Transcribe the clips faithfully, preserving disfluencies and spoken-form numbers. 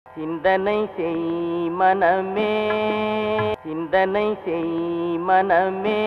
சிந்தனை செய் மனமே, சிந்தனை செய் மனமே,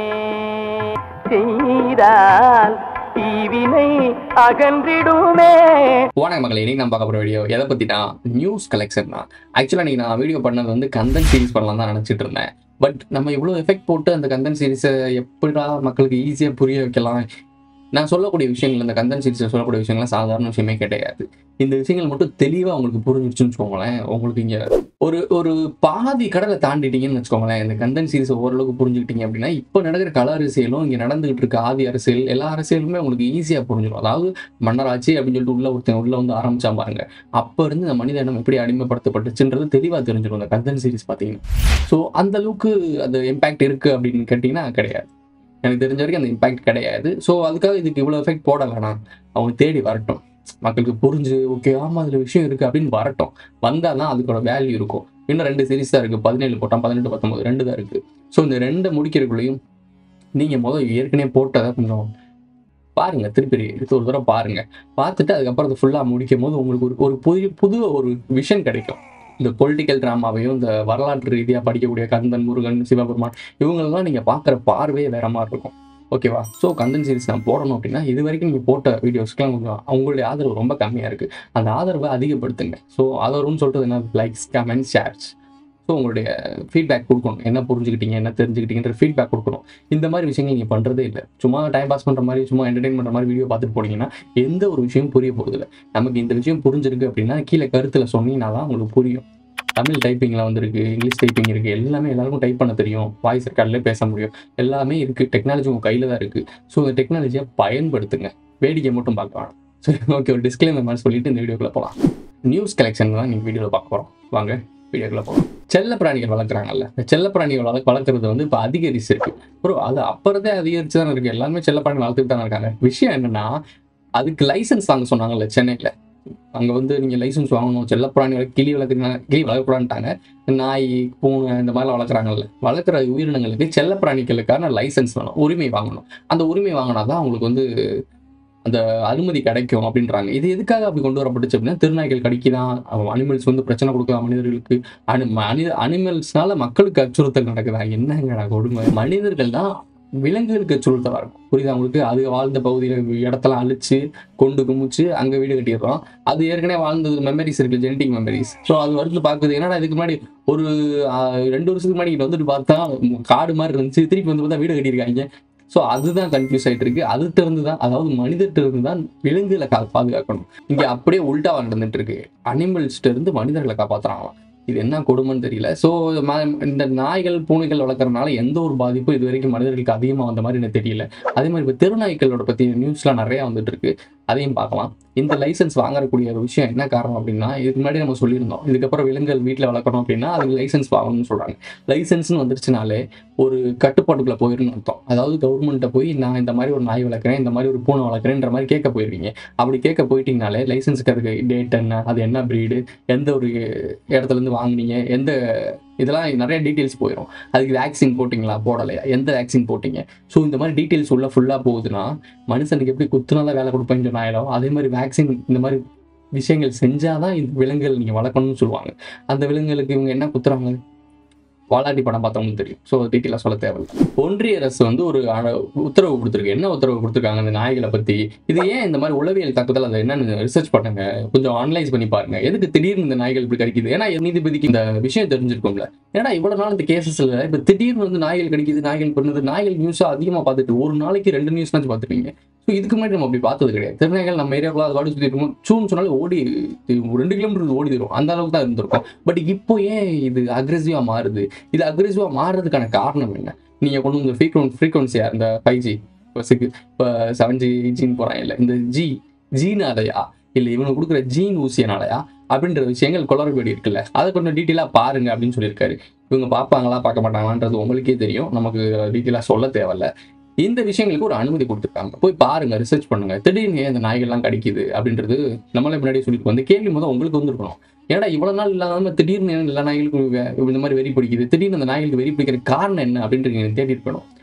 செய்தால் தீவினை அகன்றிடுமே. வணக்கம் மகளே, இன்னைக்கு நான் பார்க்க போகிற வீடியோ எதை பற்றினா நியூஸ் கலெக்ஷன் தான். ஆக்சுவலாக நீங்கள் நான் வீடியோ பண்ணது வந்து கந்தன் சீரிஸ் பண்ணலாம் தான் நினச்சிட்டு இருந்தேன். பட் நம்ம இவ்வளோ எஃபெக்ட் போட்டு அந்த கந்தன் சீரிஸை எப்படிடா மக்களுக்கு ஈஸியாக புரிய வைக்கலாம். நான் சொல்லக்கூடிய விஷயங்கள், இந்த கந்தன் சீரிஸில் சொல்லக்கூடிய விஷயங்கள்லாம் சாதாரண விஷயமே கிடையாது. இந்த விஷயங்கள் மட்டும் தெளிவாக உங்களுக்கு புரிஞ்சிருச்சுன்னு வச்சுக்கோங்களேன். உங்களுக்கு இங்கே ஒரு ஒரு பாதி கடலை தாண்டிட்டீங்கன்னு வச்சுக்கோங்களேன். இந்த கந்தன் சீரிஸை ஓரளவுக்கு புரிஞ்சுக்கிட்டீங்க அப்படின்னா இப்போ நடக்கிற கல அரசியலும் இங்கே நடந்துகிட்டு இருக்க ஆதி அரசியல் எல்லா அரசியலுமே உங்களுக்கு ஈஸியாக புரிஞ்சிடும். அதாவது மன்னராட்சி அப்படின்னு சொல்லிட்டு உள்ள ஒருத்தன் உள்ள வந்து ஆரம்பிச்சா பாருங்க, அப்போ இருந்து இந்த மனித இனம் எப்படி அடிமைப்படுத்தப்பட்டுச்சுன்றது தெளிவாக தெரிஞ்சிடும் இந்த கந்தன் சீரிஸ் பார்த்தீங்கன்னா. ஸோ அந்த அளவுக்கு அது இம்பாக்ட் இருக்கு அப்படின்னு கேட்டிங்கன்னா கிடையாது. எனக்கு தெரிஞ்ச வரைக்கும் அந்த இம்பாக்ட் கிடையாது. ஸோ அதுக்காக இதுக்கு இவ்வளோ எஃபெக்ட் போட வேணாம், அவங்க தேடி வரட்டும், மக்களுக்கு புரிஞ்சு ஓகே ஆமாம் அதில் விஷயம் இருக்குது அப்படின்னு வரட்டும். வந்தால் தான் அதுக்கோட வேல்யூ இருக்கும். இன்னும் ரெண்டு சீரிஸ் தான் இருக்குது, பதினேழு போட்டால் பதினெட்டு பத்தொம்பது ரெண்டு தான் இருக்குது. ஸோ இந்த ரெண்டு முடிக்கிறக்குள்ளேயும் நீங்கள் முதல் ஏற்கனவே போட்டதை கொஞ்சம் பாருங்கள், திருப்பி எடுத்து ஒரு தடவை பாருங்கள். பார்த்துட்டு அதுக்கப்புறம் அதை ஃபுல்லாக முடிக்கும் போது உங்களுக்கு ஒரு ஒரு புதிய புது ஒரு விஷன் கிடைக்கும். இந்த பொலிட்டிக்கல் ட்ராமாவையும் இந்த வரலாற்று ரீதியாக படிக்கக்கூடிய கந்தன், முருகன், சிவபெருமான் இவங்களெல்லாம் நீங்கள் பார்க்குற பார்வையே வேற மாதிரி இருக்கும். ஓகேவா? ஸோ கந்தன் சீரிஸ் நான் போடணும் அப்படின்னா இது வரைக்கும் நீங்கள் போட்ட வீடியோஸ்க்குலாம் கொஞ்சம் அவங்களுடைய ஆதரவு ரொம்ப கம்மியாக இருக்குது. அந்த ஆதரவை அதிகப்படுத்துங்க. ஸோ ஆதரவுன்னு சொல்கிறது என்ன? Likes, comments, shares. ஸோ உங்களுடைய ஃபீட்பேக் கொடுக்கணும். என்ன புரிஞ்சுக்கிட்டீங்க, என்ன தெரிஞ்சுக்கிட்டீங்கன்ற ஃபீட்பேக் கொடுக்கணும். இந்த மாதிரி விஷயங்கள் நீங்கள் பண்ணுறதே இல்லை. சும்மா டைம் பாஸ் பண்ணுற மாதிரி, சும்மா என்டர்டெயின் பண்ணுற மாதிரி வீடியோ பார்த்துட்டு போனீங்கன்னா எந்த ஒரு விஷயம் புரிய போகிறது இல்லை. நமக்கு இந்த விஷயம் புரிஞ்சிருக்கு அப்படின்னா கீழே கருத்தில் சொன்னீங்கன்னா தான் உங்களுக்கு புரியும். தமிழ் டைப்பிங்கில் வந்துருக்கு, இங்கிலீஷ் டைப்பிங் இருக்குது, எல்லாமே எல்லாருக்கும் டைப் பண்ண தெரியும், வாய்ஸ் ரெக்கார்ட்லேயே பேச முடியும், எல்லாமே இருக்குது. டெக்னாலஜி உங்கள் கையில் தான் இருக்குது. ஸோ இந்த டெக்னாலஜியை பயன்படுத்துங்க, வேடிக்கை மட்டும் பார்க்க வேணாம். சரி, ஓகே, ஒரு டிஸ்க்ளைமர் மாதிரி சொல்லிட்டு இந்த வீடியோக்குள்ளே போகலாம். நியூஸ் கலெக்ஷன் தான் நீங்கள் வீடியோவில் பார்க்க போகிறோம். வாங்க வீடியோக்குள்ளே போகலாம். செல்ல பிராணிகள் வளர்க்குறாங்கல்ல, இந்த செல்ல பிராணிகள் வளர்க்க வளர்க்குறது வந்து இப்போ அதிகரிச்சிருக்கு. ப்ரோ அது அப்புறதே அதிகரிச்சு தானே இருக்குது. எல்லாருமே செல்ல பிராணி வளர்த்துட்டு தானே இருக்காங்க. விஷயம் என்னென்னா அதுக்கு லைசன்ஸ் வாங்க சொன்னாங்கல்ல சென்னையில். அங்கே வந்து நீங்கள் லைசன்ஸ் வாங்கணும். செல்லப்பிராணி வளர்க்க கிளி வளர்க்குறீங்க, கிளி வளர்க்கக்கூடாதுட்டாங்க. நாய், பூனை இந்த மாதிரிலாம் வளர்க்குறாங்கல்ல, வளர்க்குற உயிரினங்களுக்கு செல்லப்பிராணிகளுக்கான லைசன்ஸ் வேணும், உரிமை வாங்கணும். அந்த உரிமை வாங்கினா தான் அவங்களுக்கு வந்து அந்த அனுமதி கிடைக்கும் அப்படின்றாங்க. இது எதுக்காக அப்படி கொண்டு வரப்பட்டுச்சு அப்படின்னா, திருநாய்கள் கடிக்குதான், அனிமல்ஸ் வந்து பிரச்சனை கொடுக்கலாம் மனிதர்களுக்கு. அனி மனித அனிமல்ஸ்னால மக்களுக்கு அச்சுறுத்தல் நடக்குதா? என்னங்க கொடுமை. மனிதர்கள் தான் விலங்குகளுக்கு அச்சுறுத்தலாக இருக்கும். புரியுதா உங்களுக்கு? அது வாழ்ந்த பகுதியில் இடத்தெல்லாம் அழிச்சு கொண்டு குமிச்சு அங்கே வீடு கட்டிடுறோம். அது ஏற்கனவே வாழ்ந்தது மெமரிஸ் இருக்குது, ஜெனடிக் மெமரிஸ். ஸோ அது வந்து பார்க்குறது என்னன்னா, இதுக்கு முன்னாடி ஒரு ரெண்டு வருஷத்துக்கு முன்னாடி இங்கே வந்துட்டு பார்த்தா காடு மாதிரி இருந்துச்சு, திருப்பி வந்து பார்த்தா வீடு கட்டியிருக்காங்க. ஸோ அதுதான் கன்ஃபியூஸ் ஆகிட்டு இருக்கு. அது திறந்து தான், அதாவது மனிதர்கிட்ட இருந்து தான் விலங்குகளை கா பாதுகாக்கணும். இங்கே அப்படியே உல்டாவாக நடந்துட்டு இருக்கு. அனிமல்ஸ்கிட்ட இருந்து மனிதர்களை காப்பாற்றுறாங்களாம். இது என்ன கொடுமைன்னு தெரியல. ஸோ இந்த நாய்கள், பூனைகள் வளர்க்குறதுனால எந்த ஒரு பாதிப்பும் இது வரைக்கும் மனிதர்களுக்கு அதிகமாக வந்த மாதிரி எனக்கு தெரியல. அதே மாதிரி இப்போ தெருநாய்களோட பற்றி நியூஸ்லாம் நிறையா வந்துட்டு இருக்கு, அதையும் பார்க்கலாம். இந்த லைசன்ஸ் வாங்கக்கூடிய ஒரு விஷயம் என்ன காரணம் அப்படின்னா, இதுக்கு முன்னாடி நம்ம சொல்லியிருந்தோம், இதுக்கப்புறம் விலங்குகள் வீட்டில் வளர்க்கணும் அப்படின்னா அதுக்கு லைசன்ஸ் வாங்கணும்னு சொல்கிறாங்க. லைசன்ஸ்னு வந்துருச்சுனாலே ஒரு கட்டுப்பாட்டுக்குள்ளே போயிருன்னு அர்த்தம். அதாவது கவர்மெண்ட்டை போய் நான் இந்த மாதிரி ஒரு நாய் வளர்க்குறேன், இந்த மாதிரி ஒரு பூனை வளர்க்குறேன்ற மாதிரி கேட்க போயிருவீங்க. அப்படி கேட்க போயிட்டீங்கனாலே லைசன்ஸுக்கு அதுக்கு டேட் என்ன, அது என்ன ப்ரீடு, எந்த ஒரு இடத்துலேருந்து வாங்கினீங்க, எந்த இதெல்லாம் நிறைய டீட்டெயில்ஸ் போயிடும். அதுக்கு வேக்சின் போட்டிங்களா, போடலையா, எந்த வேக்சின் போட்டிங்க. ஸோ இந்த மாதிரி டீட்டெயில்ஸ் உள்ள ஃபுல்லாக போகுதுன்னா மனுஷனுக்கு எப்படி குத்துனால வேலை கொடுப்பேன்னு சொன்னாயிடும், அதே மாதிரி வேக்சின் இந்த மாதிரி விஷயங்கள் செஞ்சால் தான் இந்த விலங்குகள் நீங்கள் வளர்க்கணும்னு சொல்லுவாங்க. அந்த விலங்குகளுக்கு இவங்க என்ன குத்துறாங்க, வாலாட்டி படம் பார்த்தவங்களுக்கு தெரியும். ஸோ டீட்டெயிலாக சொல்ல தேவையில்லை. ஒன்றிய அரசு வந்து ஒரு உத்தரவு கொடுத்துருக்கு. என்ன உத்தரவு கொடுத்துருக்காங்க இந்த நாய்களை பற்றி? இது ஏன் இந்த மாதிரி உளவியல் தாக்குதல், அதை என்னன்னு ரிசர்ச் பண்ணுங்க, கொஞ்சம் ஆனலைஸ் பண்ணி பாருங்க. எதுக்கு திடீர்னு இந்த நாய்கள் இப்படி கடிக்குது? ஏன்னா நீதிபதிக்கு இந்த விஷயம் தெரிஞ்சிருக்கும்ல. ஏன்னா இவ்வளோ நாள் இந்த கேசஸ்ல இப்போ திடீர்னு வந்து நாய்கள் கடிக்குது, நாய்கள் பண்ணுது, நாய்கள் நியூஸாக அதிகமாக பார்த்துட்டு ஒரு நாளைக்கு ரெண்டு நியூஸ்னாச்சும் பார்த்துருப்பீங்க. ஸோ இதுக்கு முன்னாடி நம்ம அப்படி பார்த்தது கிடையாது. திருநாய்கள் நம்ம ஏரியாக்குள்ள அது வாடி சுற்றி இருக்கும், சூன்னு சொன்னாலும் ஓடி ரெண்டு கிலோமீட்டருக்கு ஓடி தரும், அந்த அளவுக்கு தான் இருந்திருக்கும். பட் இப்போ ஏன் இது அக்ரெசிவாக மாறுது? இது அக்ரெசிவாக மாறுறதுக்கான காரணம் என்ன? நீங்கள் கொண்டு வந்து ஃப்ரீக்வன் ஃப்ரீக்வன்சியா இந்த ஃபைவ் ஜி இப்போ சிக்ஸ் இப்போ செவன் ஜி ஜின்னு போகிறாங்க இல்லை, இந்த ஜி ஜீனாலையா இல்லை இவங்க கொடுக்குற ஜீன் ஊசியனாலையா அப்படின்ற விஷயங்கள் குளறுபடி இருக்குல்ல, அதை கொஞ்சம் டீட்டெயிலாக பாருங்க அப்படின்னு சொல்லியிருக்காரு. இவங்க பார்ப்பாங்களா பார்க்க மாட்டாங்களான்றது உங்களுக்கே தெரியும், நமக்கு டீட்டெயிலாக சொல்ல தேவையில்ல. இந்த விஷயங்களுக்கு ஒரு அனுமதி கொடுத்துருக்காங்க, போய் பாருங்க, ரிசர்ச் பண்ணுங்க. திடீர்னு இந்த நாய்கள்லாம் கடிக்குது அப்படின்றது நம்மளே முன்னாடியே சொல்லிட்டு வந்து கேள்வி முதல் உங்களுக்கு வந்துருக்கணும். ஏன்னா இவ்வளவு நாள் இல்லாம திடீர்னு எல்லா நாய்களுக்கும் இந்த மாதிரி வெறி பிடிக்குது, திடீர்னு அந்த நாய்களுக்கு வெறி பிடிக்கிற காரணம் என்ன அப்படின்றது தேடி இருக்கணும்.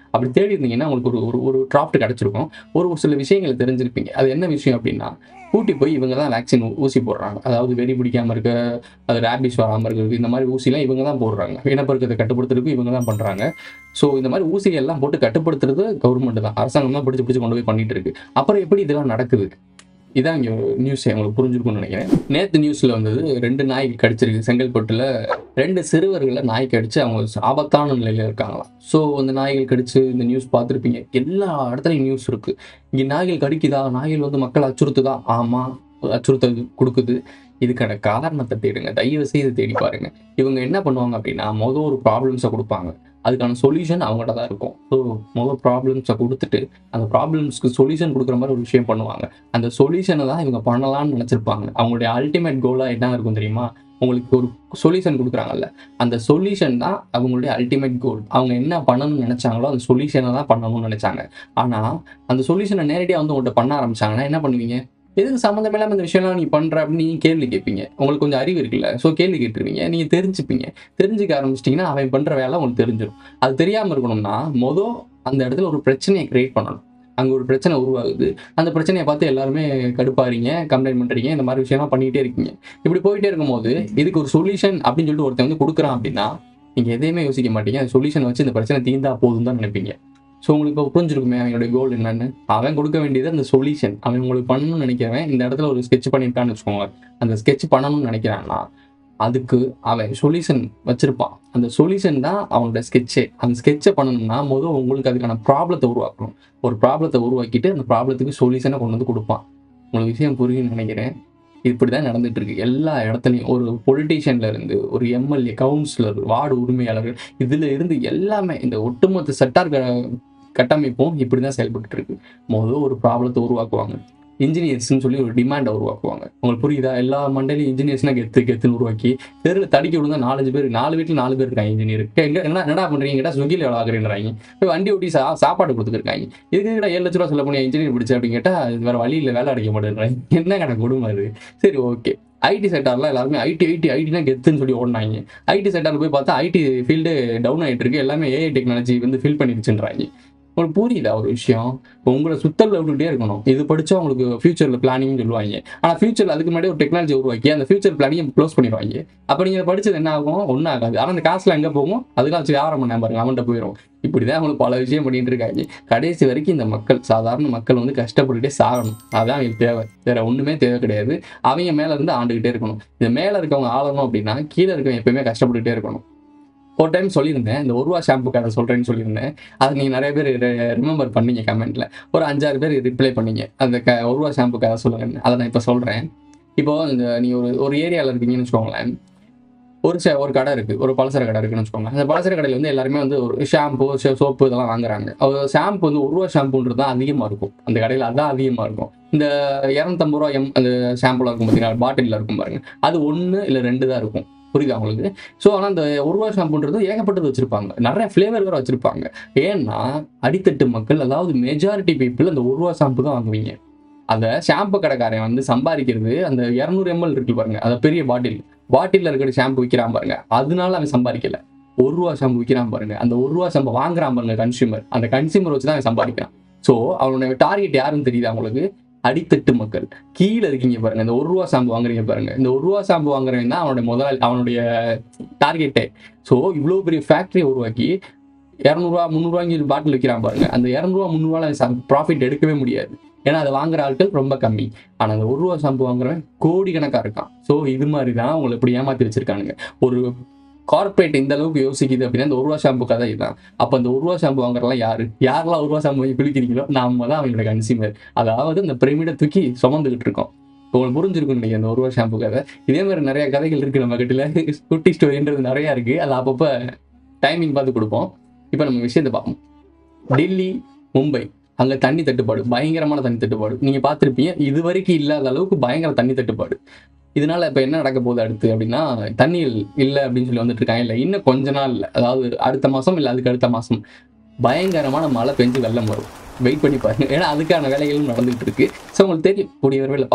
அப்படி தேடி இருந்தீங்கன்னா உங்களுக்கு ஒரு ஒரு ஒரு டிராப்ட் கிடச்சிருக்கும். ஒரு ஒரு சில விஷயங்களை தெரிஞ்சிருப்பீங்க. அது என்ன விஷயம் அப்படின்னா, கூட்டி போய் இவங்க தான் வேக்சின் ஊசி போடுறாங்க. அதாவது வெறி பிடிக்காமல் இருக்க, அது ரேபிஸ் வராமல் இருக்கிறது, இந்த மாதிரி ஊசிலாம் இவங்க தான் போடுறாங்க. இனப்பெருக்கத்தை கட்டுப்படுத்துறதுக்கு இவங்க தான் பண்ணுறாங்க. ஸோ இந்த மாதிரி ஊசிகள் எல்லாம் போட்டு கட்டுப்படுத்துறது கவர்மெண்ட் தான், அரசாங்கம் தான் பிடிச்சி பிடிச்சி கொண்டு போய் பண்ணிட்டு இருக்கு. அப்புறம் எப்படி இதெல்லாம் நடக்குது? இதான் இங்கே நியூஸ் உங்களுக்கு புரிஞ்சிருக்கும்னு நினைக்கிறேன். நேற்று நியூஸில் வந்தது, ரெண்டு நாய்க்கு கடிச்சிருக்கு. செங்கல்பட்டுல ரெண்டு சிறுவர்களை நாய் கடிச்சு அவங்க ஆபத்தான நிலையில் இருக்காங்களாம். ஸோ அந்த நாய்கள் கடிச்சு இந்த நியூஸ் பார்த்துருப்பீங்க. எல்லா இடத்துலையும் நியூஸ் இருக்குது. இங்கே நாய்கள் கடிக்குதா, நாய்கள் வந்து மக்கள் அச்சுறுத்துதா? ஆமாம், அச்சுறுத்தல் கொடுக்குது. இதுக்கான காரணத்தை தேடுங்க, தயவு செய்து தேடி பாருங்க. இவங்க என்ன பண்ணுவாங்க அப்படின்னா, மொதல் ஒரு ப்ராப்ளம்ஸை கொடுப்பாங்க, அதுக்கான சொல்யூஷன் அவங்கள்ட்ட தான் இருக்கும். ஸோ மொதல் ப்ராப்ளம்ஸை கொடுத்துட்டு அந்த ப்ராப்ளம்ஸ்க்கு சொல்யூஷன் கொடுக்குற மாதிரி ஒரு விஷயம் பண்ணுவாங்க. அந்த சொல்யூஷனை தான் இவங்க பண்ணலாம்னு நினச்சிருப்பாங்க. அவங்களுடைய அல்டிமேட் கோலாக என்ன இருக்கும் தெரியுமா? உங்களுக்கு ஒரு சொல்யூஷன் கொடுக்குறாங்கல்ல, அந்த சொல்யூஷன் தான் அவங்களுடைய அல்டிமேட் கோல். அவங்க என்ன பண்ணணும்னு நினச்சாங்களோ அந்த சொல்யூஷனை தான் பண்ணணும்னு நினச்சாங்க. ஆனால் அந்த சொல்யூஷனை நேரடியாக வந்து உங்கள்கிட்ட பண்ண ஆரம்பிச்சாங்கன்னா என்ன பண்ணுவீங்க? எதுக்கு சம்மந்தம் இல்லாமல் இந்த விஷயம்லாம் நீ பண்ணுற அப்படின்னு நீங்கள் கேள்வி கேட்பீங்க. உங்களுக்கு கொஞ்சம் அறிவு இருக்குல்ல, ஸோ கேள்வி கேட்டுருவீங்க. நீங்கள் தெரிஞ்சுப்பீங்க. தெரிஞ்சுக்க ஆரம்பிச்சிட்டிங்கன்னா அவன் பண்ணுற வேலை உங்களுக்கு தெரிஞ்சிடும். அது தெரியாமல் இருக்கணும்னா மொதல் அந்த இடத்துல ஒரு பிரச்சனையை கிரியேட் பண்ணணும். அங்கே ஒரு பிரச்சனை உருவாகுது, அந்த பிரச்சனையை பார்த்து எல்லாருமே கடுப்பாகிறீங்க, கம்ப்ளைண்ட் பண்ணுறீங்க, இந்த மாதிரி விஷயம்லாம் பண்ணிகிட்டே இருக்கீங்க. இப்படி போயிட்டே இருக்கும்போது இதுக்கு ஒரு சொல்யூஷன் அப்படின்னு சொல்லிட்டு ஒருத்தன் வந்து கொடுக்குறான் அப்படின்னா நீங்கள் எதையுமே யோசிக்க மாட்டீங்க. அந்த சொல்யூஷன் வச்சு இந்த பிரச்சனை தீர்ந்தா போதும் தான் நினைப்பீங்க. ஸோ உங்களுக்கு இப்போ புரிஞ்சிருக்குமே அவனுடைய கோல் என்னன்னு. அவன் கொடுக்க வேண்டியது அந்த சொல்யூஷன். அவன் உங்களுக்கு பண்ணணும்னு நினைக்கிறவன் இந்த இடத்துல ஒரு ஸ்கெட்ச் பண்ணியிருக்கான்னு வச்சுக்கோங்க. அந்த ஸ்கெட்ச் பண்ணணும்னு நினைக்கிறான்னா அதுக்கு அவன் சொல்யூஷன் வச்சிருப்பான். அந்த சொல்யூஷன் தான் அவனோட ஸ்கெட்சே. அந்த ஸ்கெட்சை பண்ணணும்னா முதல் உங்களுக்கு அதுக்கான ப்ராப்ளத்தை உருவாக்கணும். ஒரு ப்ராப்ளத்தை உருவாக்கிட்டு அந்த ப்ராப்ளத்துக்கு சொல்யூஷனை கொண்டு வந்து கொடுப்பான். உங்களுக்கு விஷயம் புரியுன்னு நினைக்கிறேன். இப்படி தான் நடந்துட்டு இருக்கு எல்லா இடத்துலையும். ஒரு பொலிட்டீஷியன்ல இருந்து ஒரு எம்எல்ஏ, கவுன்சிலர், வார்டு உரிமையாளர்கள், இதுல இருந்து எல்லாமே இந்த ஒட்டுமொத்த செட்டார் கட்டமைப்பும் இப்படி தான் செயல்பட்டு இருக்கு. முதல் ஒரு ப்ராப்ளத்தை உருவாக்குவாங்க. இன்ஜினியர்ஸ்ன்னு சொல்லி ஒரு டிமாண்டை உருவாக்குவாங்க. உங்களுக்கு புரியுதா? எல்லா மண்டலையும் இன்ஜினியர்ஸ்னா கெத்து கெத்துன்னு உருவாக்கி தெருவில் தடிக்க விழுந்தா நாலஞ்சு பேர், நாலு வீட்டில் நாலு பேர் இருக்காங்க இன்ஜினியர். எங்க என்ன என்னடா பண்ணுறீங்க கேட்டால் ஸ்விக்கியில் எவ்வளோ ஆகுறீங்கிறாங்க. போய் வண்டி ஓட்டி சா சாப்பாடு கொடுத்துருக்காங்க. இதுக்கு கிட்ட ஏழு லட்ச ரூபா சொல்ல போனியா இன்ஜினியர் பிடிச்சி அப்படின்னு கேட்டால் வேறு வழி இல்லை, வேலை அடைக்க மாட்டேன்றாங்க. என்ன கணக்கு கொடுமை அது? சரி, ஓகே. ஐடி செக்டார்லாம் எல்லாருமே ஐடி ஐடி ஐடினா கெத்துன்னு சொல்லி ஓடினாங்க. ஐடி செக்டார் போய் பார்த்தா ஐடி ஃபீல்டு டவுன் ஆகிட்டு இருக்கு. எல்லாமே ஏஐ டெக்னாலஜி வந்து ஃபில் பண்ணிடுச்சுன்றாங்க. உங்களுக்கு புரியுதா ஒரு விஷயம்? உங்களை சுத்தல் விட்டுக்கிட்டே இருக்கணும். இது படித்தா உங்களுக்கு ஃபியூச்சரில் பிளானிங்னு சொல்லுவாங்க. ஆனால் ஃபியூச்சரில் அதுக்கு முன்னாடி ஒரு டெக்னாலஜி உருவாக்கி அந்த ஃபியூச்சர் பிளானிங் க்ளோஸ் பண்ணிடுவாங்க. அப்போ நீங்கள் படித்தது என்ன ஆகும்? ஒன்றும் ஆகாது. ஆனால் அந்த காசில் எங்கே போகும்? அதுக்காக வச்சு வியாபாரம் பண்ண பாருங்க, அவன்கிட்ட போயிடும். இப்படி தான் அவங்களுக்கு பல விஷயம் பண்ணிட்டு இருக்காங்க. கடைசி வரைக்கும் இந்த மக்கள், சாதாரண மக்கள் வந்து கஷ்டப்பட்டுட்டே சாகணும். அதுதான் அவங்களுக்கு தேவை. வேறு ஒன்றுமே தேவை கிடையாது. அவங்க மேலே இருந்து ஆண்டுகிட்டே இருக்கணும். இந்த மேலே இருக்கவங்க ஆளணும் அப்படின்னா கீழே இருக்கவங்க எப்பயுமே கஷ்டப்பட்டுகிட்டே இருக்கணும். ஒரு டைம் சொல்லியிருந்தேன், இந்த ஒரு ரூபா ஷாம்பு கதை சொல்கிறேன்னு சொல்லியிருந்தேன். அது நீங்கள் நிறைய பேர் ரிமெம்பர் பண்ணீங்க கமெண்ட்டில். ஒரு அஞ்சாறு பேர் ரிப்ளை பண்ணீங்க அந்த க ஒரு ரூபா ஷாம்பு கதை சொல்லுங்கன்னு. அதை நான் இப்போ சொல்கிறேன். இப்போது இந்த நீங்கள் ஒரு ஒரு ஏரியாவில் இருக்கீங்கன்னு வச்சுக்கோங்களேன். ஒரு ச ஒரு கடை இருக்குது, ஒரு பலசர கடை இருக்குன்னு வச்சுக்கோங்க. அந்த பலசர கடையில் வந்து எல்லாருமே வந்து ஒரு ஷாம்பு, சோப்பு இதெல்லாம் வாங்குறாங்க. ஷாம்பு வந்து ஒரு ரூபா ஷாம்புன்றது தான் அதிகமாக இருக்கும் அந்த கடையில். அதுதான் அதிகமாக இருக்கும். இந்த இரநூத்தம்பது ரூபா எம் அந்த ஷாம்புலாம் இருக்கும் பார்த்தீங்கன்னா, பாட்டிலில் இருக்கும் பாருங்கள். அது ஒன்று இல்லை ரெண்டு தான் இருக்கும். புரியுதா உங்களுக்கு? ஸோ ஆனால் அந்த ஒரு ரூபா ஷாம்புன்றது ஏகப்பட்டது வச்சுருப்பாங்க. நிறைய ஃப்ளேவர் வேறு வச்சுருப்பாங்க. ஏன்னா அடித்தட்டு மக்கள், அதாவது மெஜாரிட்டி பீப்புள் அந்த ஒரு ரூபா ஷாம்பு தான் வாங்குவீங்க. அதை ஷாம்பு கடைக்காரன் வந்து சம்பாதிக்கிறது அந்த இரநூறு எம்எல் இருக்கு பாருங்க, அதை பெரிய பாட்டில் பாட்டிலில் இருக்கிற ஷாம்பு விற்கிறான் பாருங்க, அதனால அவன் சம்பாதிக்கல. ஒரு ரூபா ஷாம்பு விற்கிறான் பாருங்க, அந்த ஒரு ரூபா ஷாம்பு வாங்குறான் பாருங்க கன்சியூமர், அந்த கன்சியூமர் வச்சு தான் அவன் சம்பாதிக்கிறான். ஸோ அவனுடைய டார்கெட் யாருன்னு தெரியுது அவங்களுக்கு? அடித்தட்டு மக்கள். கீழே இருக்கீங்க பாருங்க, இந்த ஒரு ரூபா ஷாம்பு வாங்குறீங்க பாருங்க, இந்த ஒரு ரூபா ஷாம்பு வாங்குறவன் தான் அவனுடைய முதலாளி, அவனுடைய டார்கெட்டே. ஸோ இவ்வளோ பெரிய ஃபேக்டரியை உருவாக்கி இரநூறுவா முந்நூறுவாய்க்கு பாட்டில் விற்கிறான் பாருங்க, அந்த இரநூறுவா முந்நூறுவால ப்ராஃபிட் எடுக்கவே முடியாது. ஏன்னா அதை வாங்குற ஆட்கள் ரொம்ப கம்மி. ஆனால் அந்த ஒரு ரூபா ஷாம்பு வாங்குறவன் கோடி கணக்காக இருக்கான். ஸோ இது மாதிரி தான் அவங்களை இப்படி ஏமாற்றி வச்சிருக்கானுங்க. ஒரு கார்பரேட் இந்த அளவுக்கு யோசிக்குது அப்படின்னா இந்த ஒரு ரூபா ஷாம்பு கதை இதுதான். அப்போ அந்த ஒரு ரூபா ஷாம்பு வாங்குறலாம் யாரு? யாரெல்லாம் ஒரு ரூபா ஷாம்பு வாங்கி குளிக்கிறீங்களோ நாம தான் அவங்களோட கன்சியூமர். அதாவது இந்த பிரமிடை தூக்கி சுமந்துக்கிட்டு இருக்கோம். உங்களுக்கு புரிஞ்சிருக்கும் நீங்கள் அந்த ஒரு ரூபா ஷாம்பு கதை. இதே மாதிரி நிறைய கதைகள் இருக்குது நம்ம கிட்ட. குட்டி ஸ்டோரின்றது நிறையா இருக்குது. அது அப்பப்போ டைமிங் பார்த்து கொடுப்போம். இப்போ நம்ம விஷயத்தை பார்ப்போம். டெல்லி, மும்பை, அங்கே தண்ணி தட்டுப்பாடு, பயங்கரமான தண்ணி தட்டுப்பாடு. நீங்கள் பார்த்துருப்பீங்க, இது வரைக்கும் இல்லாத அளவுக்கு பயங்கர தண்ணி தட்டுப்பாடு. இதனால இப்போ என்ன நடக்க போகுது அடுத்து அப்படின்னா, தண்ணீர் இல்லை அப்படின்னு சொல்லி வந்துட்டு இருக்காங்க. இல்லை இன்னும் கொஞ்ச நாள் இல்லை, அதாவது அடுத்த மாதம் இல்லை அதுக்கு அடுத்த மாதம் பயங்கரமான மழை பெஞ்சு வெள்ளம் வரும். வெயிட் பண்ணி பாருங்க. ஏன்னா அதுக்கான வேலைகளும் நடந்துகிட்டு இருக்கு. ஸோ உங்களுக்கு தெரியும், கூடிய விரைவில் பார்ப்போம்.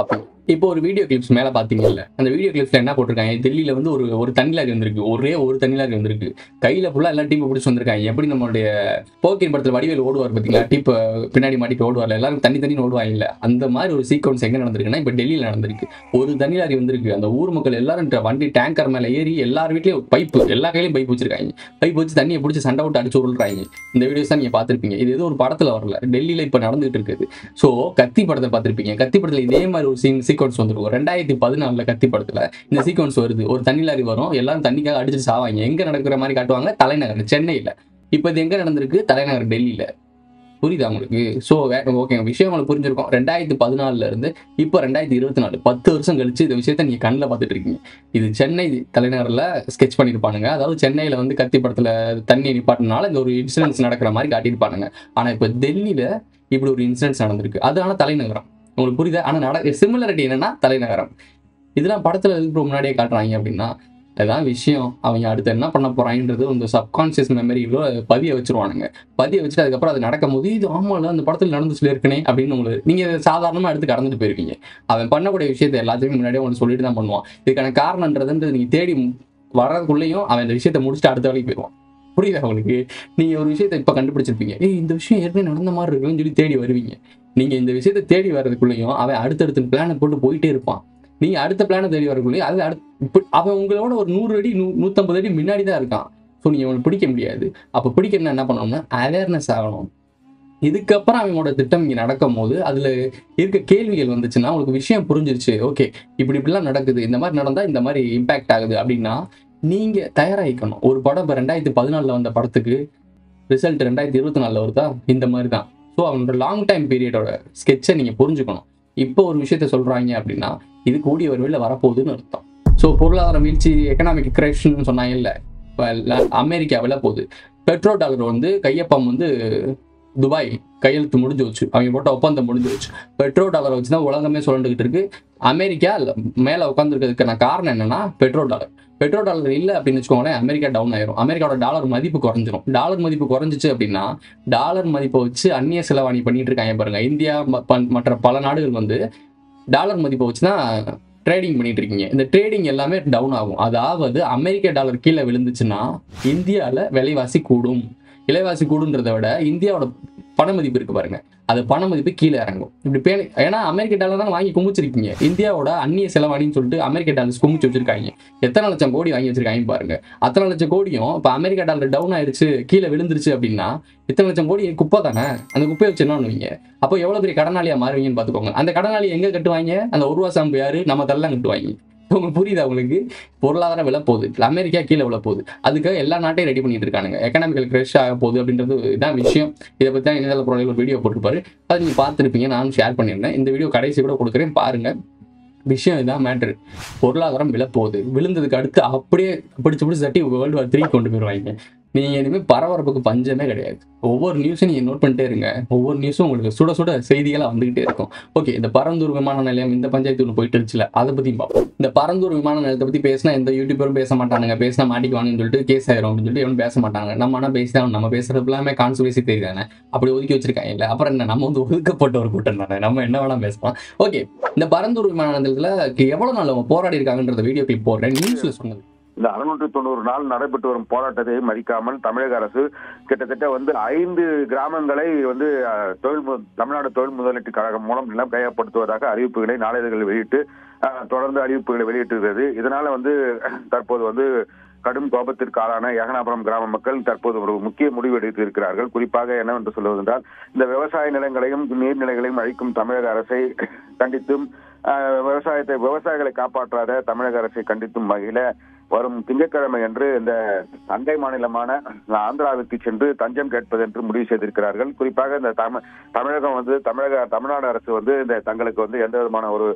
இப்போ ஒரு வீடியோ கிளிப்ஸ் மேலே பார்த்தீங்கல்ல, அந்த வீடியோ கிளிப்ஸில் என்ன போட்டிருக்காங்க, டெல்லியில் வந்து ஒரு ஒரு தண்ணி லாரி வந்திருக்கு, ஒரே ஒரு தண்ணி லாரி வந்திருக்கு, கையில் ஃபுல்லாக எல்லா டீப்பை பிடிச்சி வந்திருக்காங்க. எப்படி நம்மளுடைய போக்கின் படத்தில் வடிவேல் ஓடுவார் பார்த்தீங்களா, டீப்பை பின்னாடி மாட்டிட்டு ஓடுவார்ல, எல்லாரும் தண்ணி தண்ணி ஓடுவாங்கல்ல, அந்த மாதிரி ஒரு சீக்வன்ஸ் எங்கே நடந்திருக்குன்னா இப்போ டெல்லியில் நடந்திருக்கு. ஒரு தண்ணி லாரி வந்திருக்கு, அந்த ஊர் மக்கள் எல்லாரும் வண்டி டேங்கர் மேலே ஏறி எல்லார் வீட்லேயும் பைப்பு, எல்லா கையிலையும் பைப் வச்சிருக்காங்க, பைப் வச்சு தண்ணியை பிடிச்சி சண்டை விட்டு அடிச்சு விடுறாங்க. இந்த வீடியோஸ் தான் நீங்கள் பார்த்துருப்பீங்க. இது ஏதோ ஒரு படத்தில் வரல, டெல்லியில் இப்போ நடந்துகிட்டு இருக்குது. ஸோ கத்தி படத்தை பார்த்துருப்பீங்க. கத்தி படத்தில் இதே மாதிரி ஒரு சீன் சீக்வன்ஸ் வந்துருக்கும். ரெண்டாயிரத்தி பதினாலுல கத்தி படத்துல இந்த சீக்வன்ஸ் வருது. ஒரு தண்ணி லாரி வரும், எல்லாரும் தண்ணிக்காக அடிச்சுட்டு சாவாங்க. எங்க நடக்கிற மாதிரி காட்டுவாங்க, தலைநகர் சென்னையில. இப்போ இது எங்க நடந்திருக்கு, தலைநகர் டெல்லியில. புரியுதா உங்களுக்கு? ஸோ ஓகே, விஷயம் உங்களுக்கு புரிஞ்சிருக்கும். ரெண்டாயிரத்தி பதினாலுல இருந்து இப்போ ரெண்டாயிரத்தி இருபத்தி நாலு பத்து வருஷம் கழிச்சு இந்த விஷயத்த நீங்க கண்ணில் பார்த்துட்டு இருக்கீங்க. இது சென்னை தலைநகரில் ஸ்கெச் பண்ணியிருப்பானுங்க. அதாவது சென்னையில வந்து கத்தி படத்துல தண்ணி நிப்பாட்டினால இந்த ஒரு இன்சிடென்ட்ஸ் நடக்கிற மாதிரி காட்டியிருப்பானுங்க. ஆனா இப்போ டெல்லியில இப்படி ஒரு இன்சிடென்ட்ஸ் நடந்திருக்கு. அது ஆனால் தலைநகரம். உங்களுக்கு புரியுதா? ஆனால் நட சிமிலரிட்டி என்னன்னா தலைநகரம். இதெல்லாம் படத்தில் இருக்கிற முன்னாடியே காட்டுறாங்க அப்படின்னா அதுதான் விஷயம். அவங்க அடுத்து என்ன பண்ண போறாங்கன்றது உங்க சப்கான்சியஸ் மெமரியிலோ பதிய வச்சிருவானுங்க. பதிய வச்சுட்டு அதுக்கப்புறம் அது நடக்கும்போது இது ஆமாம் அந்த படத்தில் நடந்து சொல்லியிருக்கனே அப்படின்னு உங்களுக்கு நீங்கள் சாதாரணமாக எடுத்து கடந்துட்டு போயிருக்கீங்க. அவன் பண்ணக்கூடிய விஷயத்தை எல்லாத்தையுமே முன்னாடியே உங்களுக்கு சொல்லிட்டு தான் பண்ணுவான். இதுக்கான காரணன்றதுன்றது நீங்கள் தேடி வர்றதுக்குள்ளேயும் அவன் இந்த விஷயத்தை முடிச்சுட்டு அடுத்த வேலைக்கு போயிடுவான். புரியுதா உங்களுக்கு? நீங்கள் ஒரு விஷயத்தை இப்போ கண்டுபிடிச்சிருப்பீங்க, ஏய் இந்த விஷயம் ஏற்கனவே நடந்த மாதிரி இருக்குன்னு சொல்லி தேடி வருவீங்க. நீங்கள் இந்த விஷயத்தை தேடி வர்றதுக்குள்ளேயும் அவன் அடுத்தடுத்த பிளானை போட்டு போயிட்டே இருப்பான். நீங்கள் அடுத்த பிளானை தேடி வரக்குள்ளேயும் அது அடுத்து அவன் உங்களோட ஒரு நூறு அடி நூ நூற்றம்பது அடி முன்னாடி தான் இருக்கான். ஸோ நீங்கள் அவனை பிடிக்க முடியாது. அப்போ பிடிக்கணும்னா என்ன பண்ணணும்னா அவேர்னஸ் ஆகணும். இதுக்கப்புறம் அவனோட திட்டம் இங்கே நடக்கும் போது அதில் இருக்க கேள்விகள் வந்துச்சுன்னா உங்களுக்கு விஷயம் புரிஞ்சிருச்சு. ஓகே, இப்படி இப்படிலாம் நடக்குது, இந்த மாதிரி நடந்தால் இந்த மாதிரி இம்பேக்ட் ஆகுது அப்படின்னா நீங்கள் தயாராகிக்கணும். ஒரு படம் இப்போ ரெண்டாயிரத்தி பதினாலில் வந்த படத்துக்கு ரிசல்ட் ரெண்டாயிரத்தி இருபத்தி நாலில் வருதா, இந்த மாதிரி தான். ஸோ அவனோட லாங் டைம் பீரியடோட ஸ்கெட்சை நீங்கள் புரிஞ்சுக்கணும். இப்போ ஒரு விஷயத்த சொல்கிறாங்க அப்படின்னா இது கூடிய ஒரு வேளை வரப்போகுதுன்னு அர்த்தம். ஸோ பொருளாதார வீழ்ச்சி, எக்கனாமிக் கிரேஷன் சொன்னாங்க இல்லை, இப்போ அமெரிக்காவில் போகுது. பெட்ரோல் டாலர் வந்து கையொப்பம் வந்து துபாய் கையெழுத்து முடிஞ்சு வச்சு, அவங்க போட்ட ஒப்பந்தம் முடிஞ்சு வச்சு பெட்ரோல் டாலரை வச்சு தான் உலகமே சொல்லிட்டுக்கிட்டு இருக்கு. அமெரிக்கா மேலே உட்காந்துருக்கிறதுக்கான காரணம் என்னன்னா பெட்ரோல் டாலர். பெட்ரோல் டாலர் இல்லை அப்படின்னு வச்சுக்கோங்களேன், அமெரிக்கா டவுன் ஆயிரும். அமெரிக்காவோட டாலர் மதிப்பு குறைஞ்சிரும். டாலர் மதிப்பு குறைஞ்சிச்சு அப்படின்னா டாலர் மதிப்பை வச்சு அந்நிய செலவாணி பண்ணிட்டு இருக்காங்க பாருங்க. இந்தியா மற்ற பல நாடுகள் வந்து டாலர் மதிப்பை வச்சு தான் ட்ரேடிங் பண்ணிட்டு இருக்கீங்க. இந்த ட்ரேடிங் எல்லாமே டவுன் ஆகும். அதாவது அமெரிக்க டாலர் கீழே விழுந்துச்சுன்னா இந்தியாவில் விலைவாசி கூடும். விலைவாசி கூடுன்றதை விட இந்தியாவோட பண மதிப்பு இருக்கு பாருங்க, அது பண மதிப்பு கீழே இறங்கும். இப்படி பே ஏன்னா அமெரிக்க டாலர் தான் வாங்கி குமிச்சிருக்கீங்க. இந்தியாவோட அந்நிய செலவாணின்னு சொல்லிட்டு அமெரிக்க டாலர்ஸ் குமிச்சு வச்சிருக்காங்க. எத்தனை லட்சம் கோடி வாங்கி வச்சிருக்காங்க பாருங்க. அத்தனை லட்சம் கோடியும் இப்போ அமெரிக்கா டாலர் டவுன் ஆயிடுச்சு, கீழே விழுந்துருச்சு அப்படின்னா இத்தனை லட்சம் கோடி குப்பை தானே. அந்த குப்பையை வச்சு என்ன பண்ணுவீங்க? அப்போ எவ்வளோ பெரிய கடனாளியா மாறுவீங்கன்னு பார்த்துக்கோங்க. அந்த கடனாளி எங்கே கட்டுவாங்க? அந்த ஒரு ரூபா சாம்பு யாரு? நம்ம தள்ளலாம் கட்டுவாங்க. உங்களுக்கு புரியுதா? உங்களுக்கு பொருளாதார விலை போகுது, அமெரிக்கா கீழே விழ போகுது. அதுக்காக எல்லா நாட்டையும் ரெடி பண்ணிட்டு இருக்கானுங்க. எக்கனாமிக்கல் கிரஷ் ஆக போகுது அப்படின்றது இதான் விஷயம். இதை பற்றி தான் இணையதள பொருளில் ஒரு வீடியோ போட்டுருப்பாரு, அதை நீங்கள் பார்த்துருப்பீங்க. நானும் ஷேர் பண்ணியிருந்தேன். இந்த வீடியோ கடைசி கூட கொடுக்குறேன் பாருங்க. விஷயம் இதான் மேட்ரு. பொருளாதாரம் விழ போகுது. விழுந்ததுக்கு அடுத்து அப்படியே பிடிச்சி பிடிச்சி தட்டி வேர்ல்டு வார் த்ரீ கொண்டு போயிடுவாங்க. நீங்கள் இனிமேல் பரபரப்புக்கு பஞ்சமே கிடையாது. ஒவ்வொரு நியூஸும் நீங்கள் நோட் பண்ணிட்டே இருங்க. ஒவ்வொரு நியூஸும் உங்களுக்கு சுட சுட செய்திகளாக வந்துகிட்டே இருக்கும். ஓகே, இந்த பரந்தூர் விமான நிலையம் இந்த பஞ்சாயத்து ஒன்று போயிட்டு இருந்துச்சுல, அதை பற்றியும் பார்ப்போம். இந்த பரந்தூர் விமான நிலையத்தை பற்றி பேசினா எந்த யூடியூபரும் பேச மாட்டானுங்க. பேசினா மாட்டிக்குவாங்கன்னு சொல்லிட்டு கேஸ் ஆயிரும் அப்படின்னு சொல்லிட்டு எவனும் பேச மாட்டாங்க. நம்ம ஆனால் பேசிதான் நம்ம பேசுறது எல்லாமே கான்ஸ்பிரசி தெரியுதானே, அப்படி ஒதுக்கி வச்சிருக்காங்க இல்லை. அப்புறம் என்ன, நம்ம வந்து ஒதுக்கப்பட்ட ஒரு கூட்டம் தானே, நம்ம என்ன வேணால் பேசலாம். ஓகே, இந்த பரந்தூர் விமான நிலையத்தில் எவ்வளோ நாள் அவங்க போராடி இருக்காங்கன்றத வீடியோ கிளிப் போடுறேன். நியூஸில் சொன்னது. இந்த அறுநூற்று தொண்ணூறு நாள் நடைபெற்று வரும் போராட்டத்தை மதிக்காமல் தமிழக அரசு கிட்டத்தட்ட வந்து ஐந்து கிராமங்களை வந்து தொழில் தமிழ்நாடு தொழில் முதலீட்டு கழகம் மூலம் நிலம் கையப்படுத்துவதாக அறிவிப்புகளை நாளிதழ்கள் வெளியிட்டு தொடர்ந்து அறிவிப்புகளை வெளியிட்டிருக்கிறது. இதனால வந்து தற்போது வந்து கடும் கோபத்திற்கு ஆளான ஏகனாபுரம் கிராம மக்கள் தற்போது ஒரு முக்கிய முடிவு எடுத்து இருக்கிறார்கள். குறிப்பாக என்னவென்று சொல்வதென்றால் இந்த விவசாய நிலங்களையும் நீர்நிலைகளையும் அழிக்கும் தமிழக அரசை கண்டித்தும் விவசாயத்தை விவசாயிகளை காப்பாற்றாத தமிழக அரசை கண்டித்தும் வகையில வரும் திங்கட்கிழமை என்று இந்த அண்டை மாநிலமான ஆந்திராவிற்கு சென்று தஞ்சம் கேட்பது என்று முடிவு செய்திருக்கிறார்கள். குறிப்பாக இந்த தமிழகம் வந்து தமிழக தமிழ்நாடு அரசு வந்து இந்த தங்களுக்கு வந்து எந்த விதமான ஒரு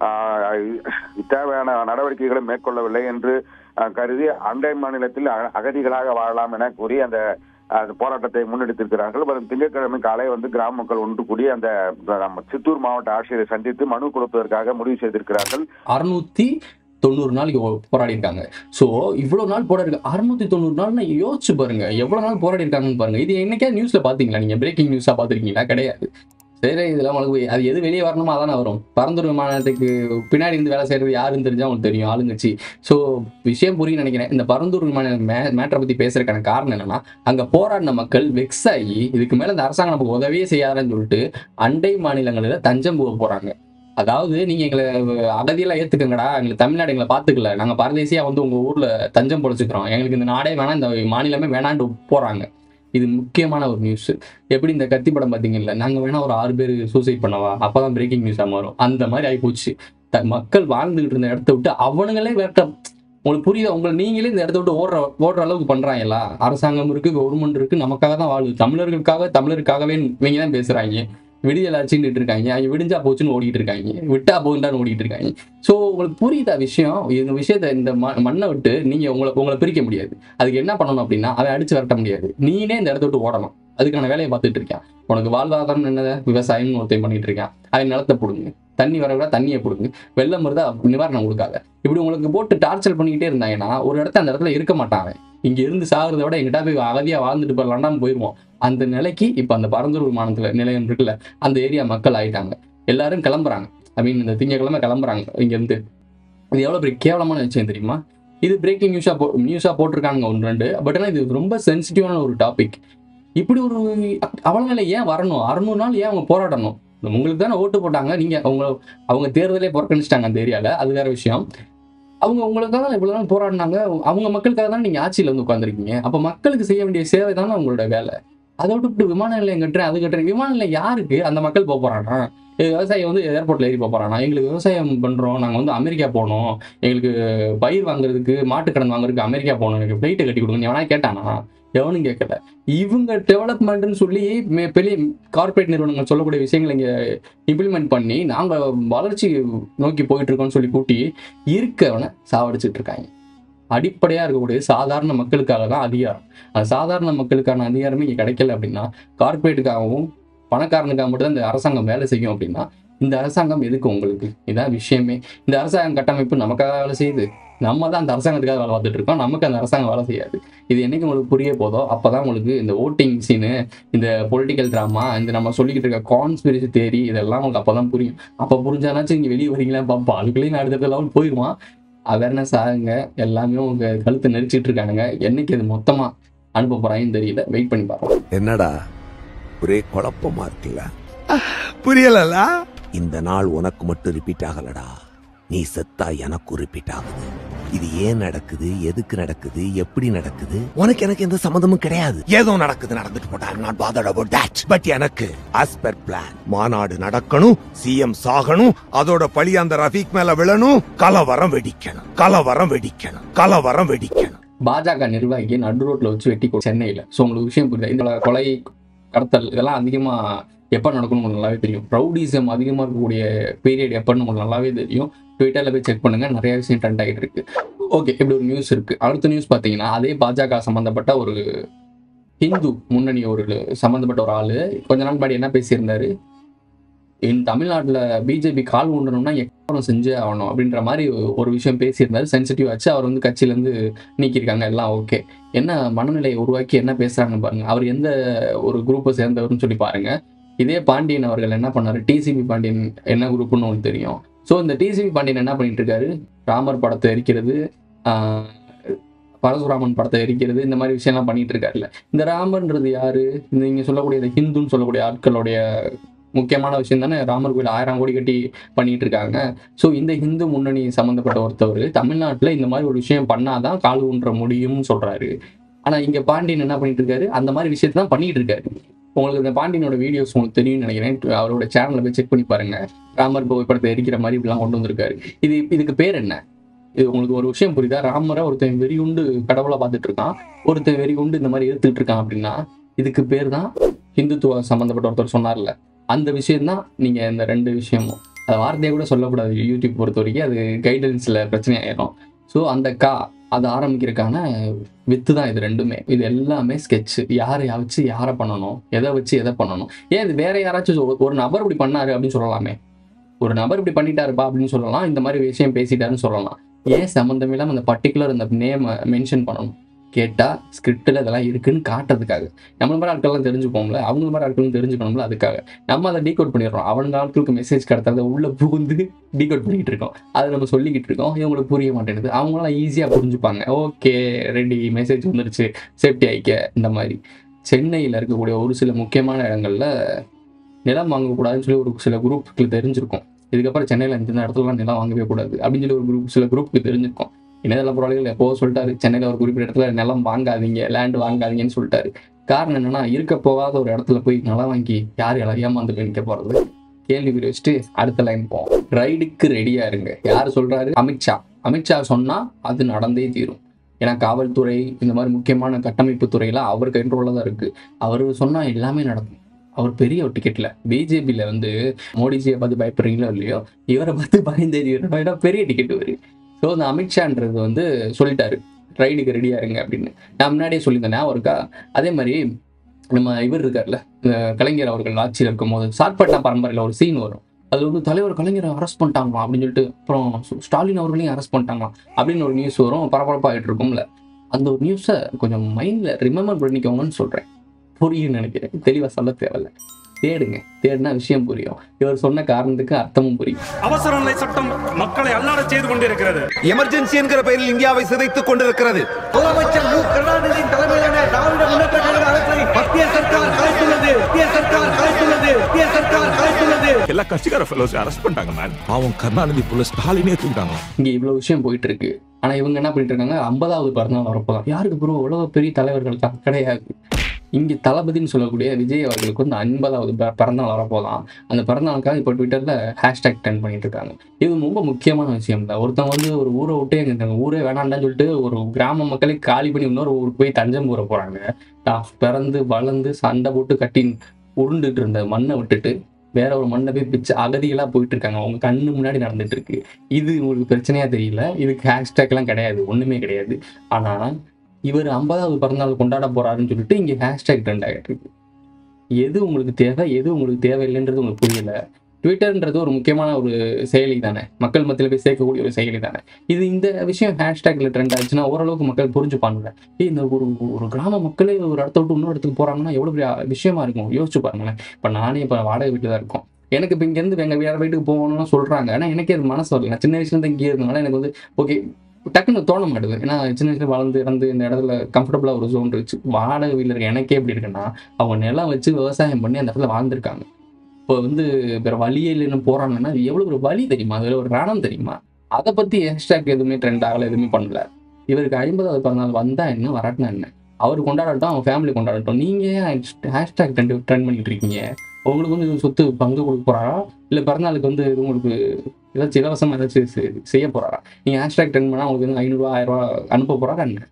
தேவையான நடவடிக்கைகளை மேற்கொள்ளவில்லை என்று கருதி அண்டை மாநிலத்தில் அகதிகளாக வாழலாம் என கூறி அந்த போராட்டத்தை முன்னெடுத்திருக்கிறார்கள். வரும் திங்கட்கிழமை காலை வந்து கிராம மக்கள் ஒன்று கூடி அந்த சித்தூர் மாவட்ட ஆட்சியரை சந்தித்து மனு கொடுப்பதற்காக முடிவு செய்திருக்கிறார்கள். அறுநூத்தி தொண்ணூறு நாளைக்கு போராடி இருக்காங்க. ஸோ இவ்வளவு நாள் போராடி இருக்கு. அறுநூத்தி தொண்ணூறு நாள்னா யோசிச்சு பாருங்க எவ்வளவு நாள் போராடி இருக்காங்கன்னு பாருங்க. இது என்னைக்கா நியூஸ்ல பாத்தீங்களா? நீங்க பிரேக்கிங் நியூஸா பாத்துருக்கீங்களா? கிடையாது. சரி இதெல்லாம் உங்களுக்கு அது எது வெளியே வரணுமோ அதானே வரும். பரந்தூர் விமானத்துக்கு பின்னாடி இருந்து வேலை செய்யறது யாருன்னு தெரிஞ்சா உங்களுக்கு தெரியும், ஆளுங்கட்சி. ஸோ விஷயம் புரியும் நினைக்கிறேன். இந்த பரந்தூர் விமான மே மேட்டரை பற்றி பேசுறதுக்கான காரணம் என்னன்னா, அங்கே போராடின மக்கள் வெக்ஸ் ஆகி இதுக்கு மேலே இந்த அரசாங்கம் நமக்கு உதவியே செய்யாதுன்னு சொல்லிட்டு அண்டை மாநிலங்களில் தஞ்சம் போக போறாங்க. அதாவது நீங்க எங்களை அகதியெல்லாம் ஏத்துக்கங்கடா, எங்களுக்கு தமிழ்நாடு எங்களை பாத்துக்கல, நாங்க பரதேசியா வந்து உங்க ஊர்ல தஞ்சம் பொழைச்சுக்கிறோம், எங்களுக்கு இந்த நாடே வேணாம், இந்த மாநிலமே வேணான்னு போறாங்க. இது முக்கியமான ஒரு நியூஸ். எப்படி இந்த கத்தி படம் பார்த்தீங்கல்ல, நாங்க வேணா ஒரு ஆறு பேர் சூசைட் பண்ணவா, அப்பதான் பிரேக்கிங் நியூஸா மாறும். அந்த மாதிரி ஆகிப்போச்சு. மக்கள் வாழ்ந்துகிட்டு இருந்த இடத்த விட்டு அவனுங்களே வேற, உங்களுக்கு புரியுதா? உங்களை நீங்களே இந்த இடத்த விட்டு ஓடுற ஓடுற அளவுக்கு பண்றாங்களா? அரசாங்கம் இருக்கு, கவர்மெண்ட் இருக்கு, நமக்காக தான் வாழுது, தமிழர்களுக்காக தமிழருக்காகவே இவங்க தான் பேசுறாங்க. விடியல் ஆச்சுன்னு இருக்காங்க, அவங்க விடிஞ்சா போச்சுன்னு ஓடிட்டு இருக்காங்க, விட்டா போகுண்டான்னு ஓடிட்டு இருக்காங்க. ஸோ உங்களுக்கு புரியுதா விஷயம்? இந்த விஷயத்த இந்த மண்ணை விட்டு நீங்க உங்களை உங்களை பிரிக்க முடியாது. அதுக்கு என்ன பண்ணணும் அப்படின்னா, அவன் அடிச்சு வரட்ட முடியாது, நீனே இந்த இடத்த விட்டு ஓடணும். அதுக்கான வேலையை பார்த்துட்டு இருக்கான். உனக்கு வாழ்வாதாரம் என்னது? விவசாயம்னு ஒருத்தையும் பண்ணிட்டு இருக்கான். அவன் நிலத்தை பிடுங்க, தண்ணி வர விட தண்ணியை பிடுங்க, வெள்ளம் வருதா நிவாரணம் கொடுக்காத. இப்படி உங்களுக்கு போட்டு டார்ச்சர் பண்ணிக்கிட்டே இருந்தாங்கன்னா ஒரு இடத்த அந்த இடத்துல இருக்க மாட்டாங்க. இங்க இருந்து சாகுறத விட எங்கிட்ட போய் அகதியா வாழ்ந்துட்டு போயிடலாம்னு போயிருவோம். அந்த நிலைக்கு இப்ப அந்த பரந்தூர் விமானத்துல நிலையம் இருக்குல்ல, அந்த ஏரியா மக்கள் ஆயிட்டாங்க. எல்லாரும் கிளம்புறாங்க. ஐ மீன் இந்த திங்கக்கிழமை கிளம்புறாங்க இங்க இருந்து. இது எவ்வளவு பெரிய கேவலமான விஷயம் தெரியுமா? இது பிரேக்கிங் நியூஸா போ நியூஸா போட்டிருக்காங்க ஒன்று ரெண்டு. பட் ஆனால் இது ரொம்ப சென்சிட்டிவான ஒரு டாபிக். இப்படி ஒரு அவலநிலை ஏன் வரணும்? அறுநூறு நாள் ஏன் அவங்க போராடணும்? உங்களுக்கு தானே ஓட்டு போட்டாங்க, நீங்க அவங்க அவங்க தேர்தலே புறக்கணிச்சிட்டாங்க அந்த ஏரியால, அது வேற விஷயம். அவங்க உங்களுக்காக தான் இவ்வளவு நாள் போராடினாங்க, அவங்க மக்களுக்காக தான் நீங்க ஆட்சியில வந்து உட்காந்துருக்கீங்க. அப்ப மக்களுக்கு செய்ய வேண்டிய சேவை தானே உங்களோட வேலை. அதை விட்டு விமான நிலையம் கட்டுறேன் அது கட்டுறேன். விமான நிலையம் யாருக்கு? அந்த மக்கள் போக போறானா? விவசாயி வந்து ஏர்போர்ட்ல ஏறி போக போறானா? எங்களுக்கு விவசாயம் பண்றோம், நாங்க வந்து அமெரிக்கா போனோம், எங்களுக்கு பயிர் வாங்குறதுக்கு மாட்டுக்கடன் வாங்குறதுக்கு அமெரிக்கா போகணும், எனக்கு ஃபிளைட்டை கட்டி கொடுங்க எவனா கேட்டானா? எவனும் கேட்கல. இவங்க டெவலப்மெண்ட்னு சொல்லி பெரிய கார்பரேட் நிறுவனங்கள் சொல்லக்கூடிய விஷயங்களை இங்க இம்ப்ளிமெண்ட் பண்ணி நாங்க வளர்ச்சி நோக்கி போயிட்டு இருக்கோம்னு சொல்லி கூட்டி இருக்கவனை சாவடிச்சுட்டு இருக்காங்க. அடிப்படையா இருக்கக்கூடிய சாதாரண மக்களுக்காக தான் அதிகாரம். அந்த சாதாரண மக்களுக்கான அதிகாரமே இங்க கிடைக்கல அப்படின்னா, கார்பரேட்டுக்காகவும் பணக்காரனுக்காக மட்டும் தான் இந்த அரசாங்கம் வேலை செய்யும் அப்படின்னா, இந்த அரசாங்கம் எதுக்கு உங்களுக்கு? இதான் விஷயமே. இந்த அரசாங்கம் கட்டமைப்பு நமக்காக வேலை செய்யுது, நம்ம தான் அந்த அரசாங்கத்துக்காக வேலை பார்த்துட்டு இருக்கோம், நமக்கு அந்த அரசாங்கம் வேலை செய்யாது. இது என்னைக்கு உங்களுக்கு புரிய போதோ அப்பதான் உங்களுக்கு இந்த ஓட்டிங் சீனு, இந்த பொலிட்டிக்கல் டிராமா, இந்த நம்ம சொல்லிக்கிட்டு இருக்க கான்ஸ்பிரசி தேரி, இதெல்லாம் உங்களுக்கு அப்பதான் புரியும். அப்ப புரிஞ்சானாச்சும் நீங்க வெளியே வரீங்களா பாப்பா, அதுக்குள்ளேயும் நான் அடுத்த லெவல் போயிடுவான். அவேர்னஸ் ஆகுங்க. எல்லாமே உங்க கழுத்தை நெரிச்சிட்டு இருக்கானுங்க. என்னைக்கு அது மொத்தமா அனுப்ப போறாங்கன்னு தெரியல. வெயிட் பண்ணி பார்ப்போம். என்னடா ஒரே குழப்பமா இருக்குல்ல? புரியல. இந்த நாள் உனக்கு மட்டும் ரிப்பீட் ஆகலடா, நீ செத்தா எனக்கு ரிப்பீட் ஆகுது. இது ஏன் நடக்குது, எதுக்கு நடக்குது, எப்படி நடக்குது, உனக்கு எனக்கு எந்த சம்மந்தமும் கிடையாது. ஏதோ நடக்குது, நடந்துட்டு போட்டா I'm not bothered about that. But எனக்கு as per plan மாநாடு நடக்கணும், சிஎம் சாகணும், அதோட பழி அந்த ரஃபீக் மேல விழணும், கலவரம் வெடிக்கணும், கலவரம் வெடிக்கணும், கலவரம் வெடிக்கணும். பாஜக நிர்வாகியை நடு ரோட்ல வச்சு வெட்டி சென்னையில. ஸோ உங்களுக்கு விஷயம் புரியுது? இந்த கொலை, கடத்தல் இதெல்லாம் அதிகமா எப்போ நடக்கணும் உங்களுக்கு நல்லாவே தெரியும். ப்ரௌடிசம் அதிகமாக இருக்கக்கூடிய பீரியட் எப்போன்னு உங்களுக்கு நல்லாவே தெரியும். ட்விட்டர்ல போய் செக் பண்ணுங்க, நிறைய விஷயம் ட்ரெண்ட் ஆகிட்டு இருக்கு. ஓகே, இப்படி ஒரு நியூஸ் இருக்கு. அடுத்த நியூஸ் பார்த்தீங்கன்னா, அதே பாஜக சம்பந்தப்பட்ட ஒரு ஹிந்து முன்னணி ஒரு சம்பந்தப்பட்ட ஒரு ஆளு கொஞ்ச நாள் முன்னாடி என்ன பேசியிருந்தாரு, இன் தமிழ்நாட்டில் பிஜேபி கால் ஊண்டணும்னா எக்காரம் செஞ்சே ஆகணும் அப்படின்ற மாதிரி ஒரு விஷயம் பேசியிருந்தாரு. சென்சிட்டிவ் ஆச்சு. அவர் வந்து கட்சியிலேருந்து நீக்கியிருக்காங்க. எல்லாம் ஓகே. என்ன மனநிலையை உருவாக்கி என்ன பேசுறாங்கன்னு பாருங்க. அவர் எந்த ஒரு குரூப்பை சேர்ந்தவர்னு சொல்லி பாருங்க. இதே பாண்டியன் அவர்கள் என்ன பண்ணாரு, டிசிபி பாண்டியன் என்ன குரூப்னு ஒன்று தெரியும். ஸோ இந்த டிசிபி பாண்டியன் என்ன பண்ணிட்டு இருக்காரு, ராமர் படத்தை எரிக்கிறது, பரசுராமன் படத்தை எரிக்கிறது, இந்த மாதிரி விஷயம்லாம் பண்ணிட்டு இருக்காருல்ல. இந்த ராமர்ன்றது யாரு? நீங்க சொல்லக்கூடிய இந்த ஹிந்துன்னு சொல்லக்கூடிய ஆட்களுடைய முக்கியமான விஷயம் தானே. ராமர் கோயில் ஆயிரம் கோடி கட்டி பண்ணிட்டு இருக்காங்க. ஸோ இந்த ஹிந்து முன்னணி சம்மந்தப்பட்ட ஒருத்தவர் தமிழ்நாட்டில் இந்த மாதிரி ஒரு விஷயம் பண்ணாதான் கால் ஊன்ற முடியும்னு சொல்றாரு. ஆனா இங்க பாண்டியன் என்ன பண்ணிட்டு இருக்காரு, அந்த மாதிரி விஷயத்தை தான் பண்ணிட்டு இருக்காரு. உங்களுக்கு இந்த பாண்டியனோட வீடியோஸ் உங்களுக்கு தெரியும்னு நினைக்கிறேன். அவரோட சேனலை போய் செக் பண்ணி பாருங்க. ராமர் புகைப்படத்தை எரிக்கிற மாதிரி இப்படிலாம் கொண்டு வந்திருக்காரு. இது இதுக்கு பேர் என்ன? இது உங்களுக்கு ஒரு விஷயம் புரியுதா? ராமரை ஒருத்தன் வெறி உண்டு கடவுளை பார்த்துட்டு இருக்கான், ஒருத்தன் வெறி உண்டு இந்த மாதிரி எடுத்துட்டு இருக்கான் அப்படின்னா இதுக்கு பேர் தான் ஹிந்துத்துவ சம்பந்தப்பட்ட ஒருத்தர் சொன்னார்ல, அந்த விஷயம் தான். நீங்க இந்த ரெண்டு விஷயமும் அதை வார்த்தையை கூட சொல்லக்கூடாது யூடியூப் பொறுத்த வரைக்கும், அது கைடன்ஸ்ல பிரச்சனை ஆயிடும். ஸோ அந்த கா அதை ஆரம்பிக்கிறதுக்கான வித்து தான் இது ரெண்டுமே. இது எல்லாமே ஸ்கெட்ச். யாரை வச்சு யாரை பண்ணணும், எதை வச்சு எதை பண்ணணும். ஏன் இது வேற யாராச்சும் ஒரு நபர் இப்படி பண்ணாரு அப்படின்னு சொல்லலாமே, ஒரு நபர் இப்படி பண்ணிட்டாருப்பா அப்படின்னு சொல்லலாம், இந்த மாதிரி விஷயம் பேசிட்டாருன்னு சொல்லலாம். ஏன் சம்மந்தம் இல்லாமல் அந்த பர்டிகுலர் அந்த நேம் மென்ஷன் பண்ணணும்? கேட்டால் ஸ்கிரிப்டில் இதெல்லாம் இருக்குன்னு காட்டுறதுக்காக. நம்மள மாதிரி ஆட்கள்லாம் தெரிஞ்சுப்போம்ல, அவங்கள மாதிரி ஆட்களும் தெரிஞ்சுக்கணும்ல, அதுக்காக நம்ம அதை டீகோட் பண்ணிடுறோம். அவனுங்க ஆட்களுக்கு மெசேஜ் கடத்துறத உள்ள புகுந்து டீகோட் பண்ணிகிட்டு இருக்கோம். அதை நம்ம சொல்லிக்கிட்டு இருக்கோம். இவங்களுக்கு புரிய மாட்டேங்குது. அவங்களாம் ஈஸியாக புரிஞ்சுப்பாங்க. ஓகே ரெடி, மெசேஜ் வந்துருச்சு, சேஃப்டி ஆகிக்க. இந்த மாதிரி சென்னையில் இருக்கக்கூடிய ஒரு சில முக்கியமான இடங்களில் நிலம் வாங்கக்கூடாதுன்னு சொல்லி ஒரு சில குரூப்புக்கு தெரிஞ்சிருக்கும். இதுக்கப்புறம் சென்னையில் இந்த இடத்துலலாம் நிலம் வாங்கவே கூடாது அப்படின்னு சொல்லி ஒரு குரூப் சில குரூப்புக்கு தெரிஞ்சிருக்கும். இணையதள போராளிகள் எப்போ சொல்லிட்டாரு, சென்னையில் ஒரு குறிப்பிட்ட இடத்துல நிலம் வாங்காதீங்க, லேண்ட் வாங்காதீங்கன்னு சொல்லிட்டாரு. காரணம் என்னன்னா, இருக்க போகாத ஒரு இடத்துல போய் நிலம் வாங்கி யார் எல்லாம் ஏமாந்து போய் நிற்க போறது? கேள்வி வச்சுட்டு அடுத்த லைன் போவோம். ரைடுக்கு ரெடியா இருங்க. யார் சொல்றாரு? அமித்ஷா. அமித்ஷா சொன்னா அது நடந்தே தீரும். ஏன்னா காவல்துறை இந்த மாதிரி முக்கியமான கட்டமைப்பு துறையில அவர் கண்ட்ரோல்ல தான் இருக்கு. அவர் சொன்னா எல்லாமே நடக்கும். அவர் பெரிய ஒரு டிக்கெட்ல பிஜேபியில வந்து மோடிஜியை பார்த்து பயப்படுறீங்களோ இல்லையோ, இவரை பார்த்து பயந்தேறினா பெரிய டிக்கெட் வரு. ஸோ அந்த அமித்ஷான்றது வந்து சொல்லிட்டாரு ரைடுக்கு ரெடியா இருங்க அப்படின்னு. நான் முன்னாடியே சொல்லியிருந்தேன், ஞாபகம் இருக்கா? அதே மாதிரி நம்ம இவர் இருக்கார்ல, கலைஞர் அவர்கள் ஆட்சியில் இருக்கும் போது சாட்பட்டா பரம்பரையில் ஒரு சீன் வரும். அது வந்து தலைவர் கலைஞரை அரெஸ்ட் பண்ணிட்டாங்களாம் அப்படின்னு சொல்லிட்டு, அப்புறம் ஸ்டாலின் அவர்களையும் அரெஸ்ட் பண்ணிட்டாங்களாம் அப்படின்னு ஒரு நியூஸ் வரும். பரபரப்பாகிட்டு இருக்கும்ல, அந்த ஒரு நியூஸை கொஞ்சம் மைண்டில் ரிமெம்பர் பண்ணிக்கோங்கன்னு சொல்கிறேன். புரியும்னு நினைக்கிறேன், தெளிவாக சொல்ல தேவையில்ல. தேடுங்க, தேடினா விஷயம் புரியும். இவர் சொன்ன காரணத்துக்கு அர்த்தமும் புரியும். அவசர நிலை சட்டம் மக்களை அல்லாட செய்து கொண்டிருக்கிறது. எமர்ஜென்சி என்கிற பெயரில் இந்தியாவை சிதைத்துக் கொண்டிருக்கிறது. முதலமைச்சர் மு கருணாநிதியின் தலைமையிலான திராவிட முன்னேற்ற கழக அரசை மத்திய சர்க்கார் கலைத்துள்ளது. மத்திய சர்க்கார் கலைத்துள்ளது. மத்திய சர்க்கார் கலைத்துள்ளது. எல்லா கட்சிக்கார ஃபெலோஸ் அரெஸ்ட் பண்ணிட்டாங்க மேன். அவன் கருணாநிதி புள்ள ஸ்டாலினே தூக்கிட்டாங்க. இங்க இவ்வளவு விஷயம் போயிட்டு இருக்கு. ஆனா இவங்க என்ன பண்ணிட்டு இருக்காங்க? ஐம்பதாவது பிறந்தநாள் வரப்போதான். யாருக்கு ப்ரோ? உலக பெரிய தலைவர்களுக்கு கிடையாது. இங்கே தளபதினு சொல்லக்கூடிய விஜய் அவர்களுக்கு வந்து ஐம்பதாவது பிறந்தநாள் வரப்போதான். அந்த பிறந்தநாளுக்காக இப்போ ட்விட்டரில் ஹேஷ்டேக் ட்ரெண்ட் பண்ணிட்டு இருக்காங்க. இது ரொம்ப முக்கியமான விஷயம் தான். ஒருத்தன் வந்து ஒரு ஊரை விட்டு எங்க ஊரே வேணாண்டான்னு சொல்லிட்டு ஒரு கிராம மக்களை காலி பண்ணி இன்னொரு ஊருக்கு போய் தஞ்சம் கூற போறாங்க. பிறந்து வளர்ந்து சண்டை போட்டு கட்டி உருண்டுட்டு இருந்த மண்ணை விட்டுட்டு வேற ஒரு மண்ணை போய் பிச்சு அகதிகளாக போயிட்டு இருக்காங்க. அவங்க கண்ணு முன்னாடி நடந்துட்டு இருக்கு. இது உங்களுக்கு பிரச்சனையா தெரியல. இதுக்கு ஹேஷ்டேக்லாம் கிடையாது, ஒண்ணுமே கிடையாது. ஆனா இவர் ஐம்பதாவது பிறந்தநாள் கொண்டாட போறாருன்னு சொல்லிட்டு இங்கே ஹேஷ்டேக் ட்ரெண்ட் ஆகிட்டு இருக்கு. எது உங்களுக்கு தேவை, எது உங்களுக்கு தேவையில்லைன்றது உங்களுக்கு புரியல. ட்விட்டர்ன்றது ஒரு முக்கியமான ஒரு செயலி தானே, மக்கள் மத்தியில் போய் சேர்க்கக்கூடிய ஒரு செயலி தானே. இது இந்த விஷயம் ஹேஷ்டேக்ல ட்ரெண்ட் ஆச்சுன்னா ஓரளவுக்கு மக்கள் புரிஞ்சுப்பாங்கல்ல. இந்த ஒரு ஒரு கிராம மக்களே ஒரு இடத்த விட்டு இன்னொரு இடத்துக்கு போறாங்கன்னா எவ்வளவு பெரிய விஷயமா இருக்கும் யோசிச்சு பாருங்களேன். இப்போ நானே இப்போ வாடகை வீட்டில் தான் இருக்கோம். எனக்கு இப்போ இங்கேருந்து எங்கள் வேற வீட்டுக்கு போகணும்னு சொல்றாங்க. ஆனால் எனக்கே அது மனசு வரல. சின்ன வயசுலேருந்து இங்கே இருந்தனால எனக்கு வந்து ஓகே டக்குன்னு தோண மாட்டுது. ஏன்னா சின்ன வயசுல வளர்ந்து இறந்து இந்த இடத்துல கம்ஃபர்டபுளாக ஒரு ஜோன் இருந்துச்சு. வாடகை வீட்டில் இருக்க எனக்கே எப்படி இருக்குன்னா, அவங்க நிலம் வச்சு விவசாயம் பண்ணி அந்த இடத்துல வாழ்ந்துருக்காங்க. இப்போ வந்து வேற வழியே இல்லைன்னு போறாங்கன்னா அது எவ்வளவு ஒரு வழி தெரியுமா? அதுல ஒரு ரணம் தெரியுமா? அதை பத்தி ஹேஷ்டேக் எதுவுமே ட்ரெண்ட் ஆகல, எதுவுமே பண்ணல. இவருக்கு ஐம்பதாவது பிறந்தநாள் வந்தா என்ன, வராட்டினா என்ன? அவர் கொண்டாடட்டும், அவங்க ஃபேமிலி கொண்டாடட்டும். நீங்க ஏன் ஹேஷ்டேக் ட்ரெண்ட் ட்ரெண்ட் பண்ணிட்டு இருக்கீங்க? உங்களுக்கு வந்து சொத்து பங்கு கொடுக்க போறாரா, இல்லை பிறந்தநாளுக்கு வந்து இது உங்களுக்கு ஏதாச்சும் இலவசமாக ஏதாச்சும் செய்ய போறாரா? நீங்கள் ஹேஷ்டேக் ட்ரெண்ட் பண்ணால் உங்களுக்கு வந்து ஐநூறுரூவா ஆயிரம் ரூபா அனுப்ப போறாரா என்ன?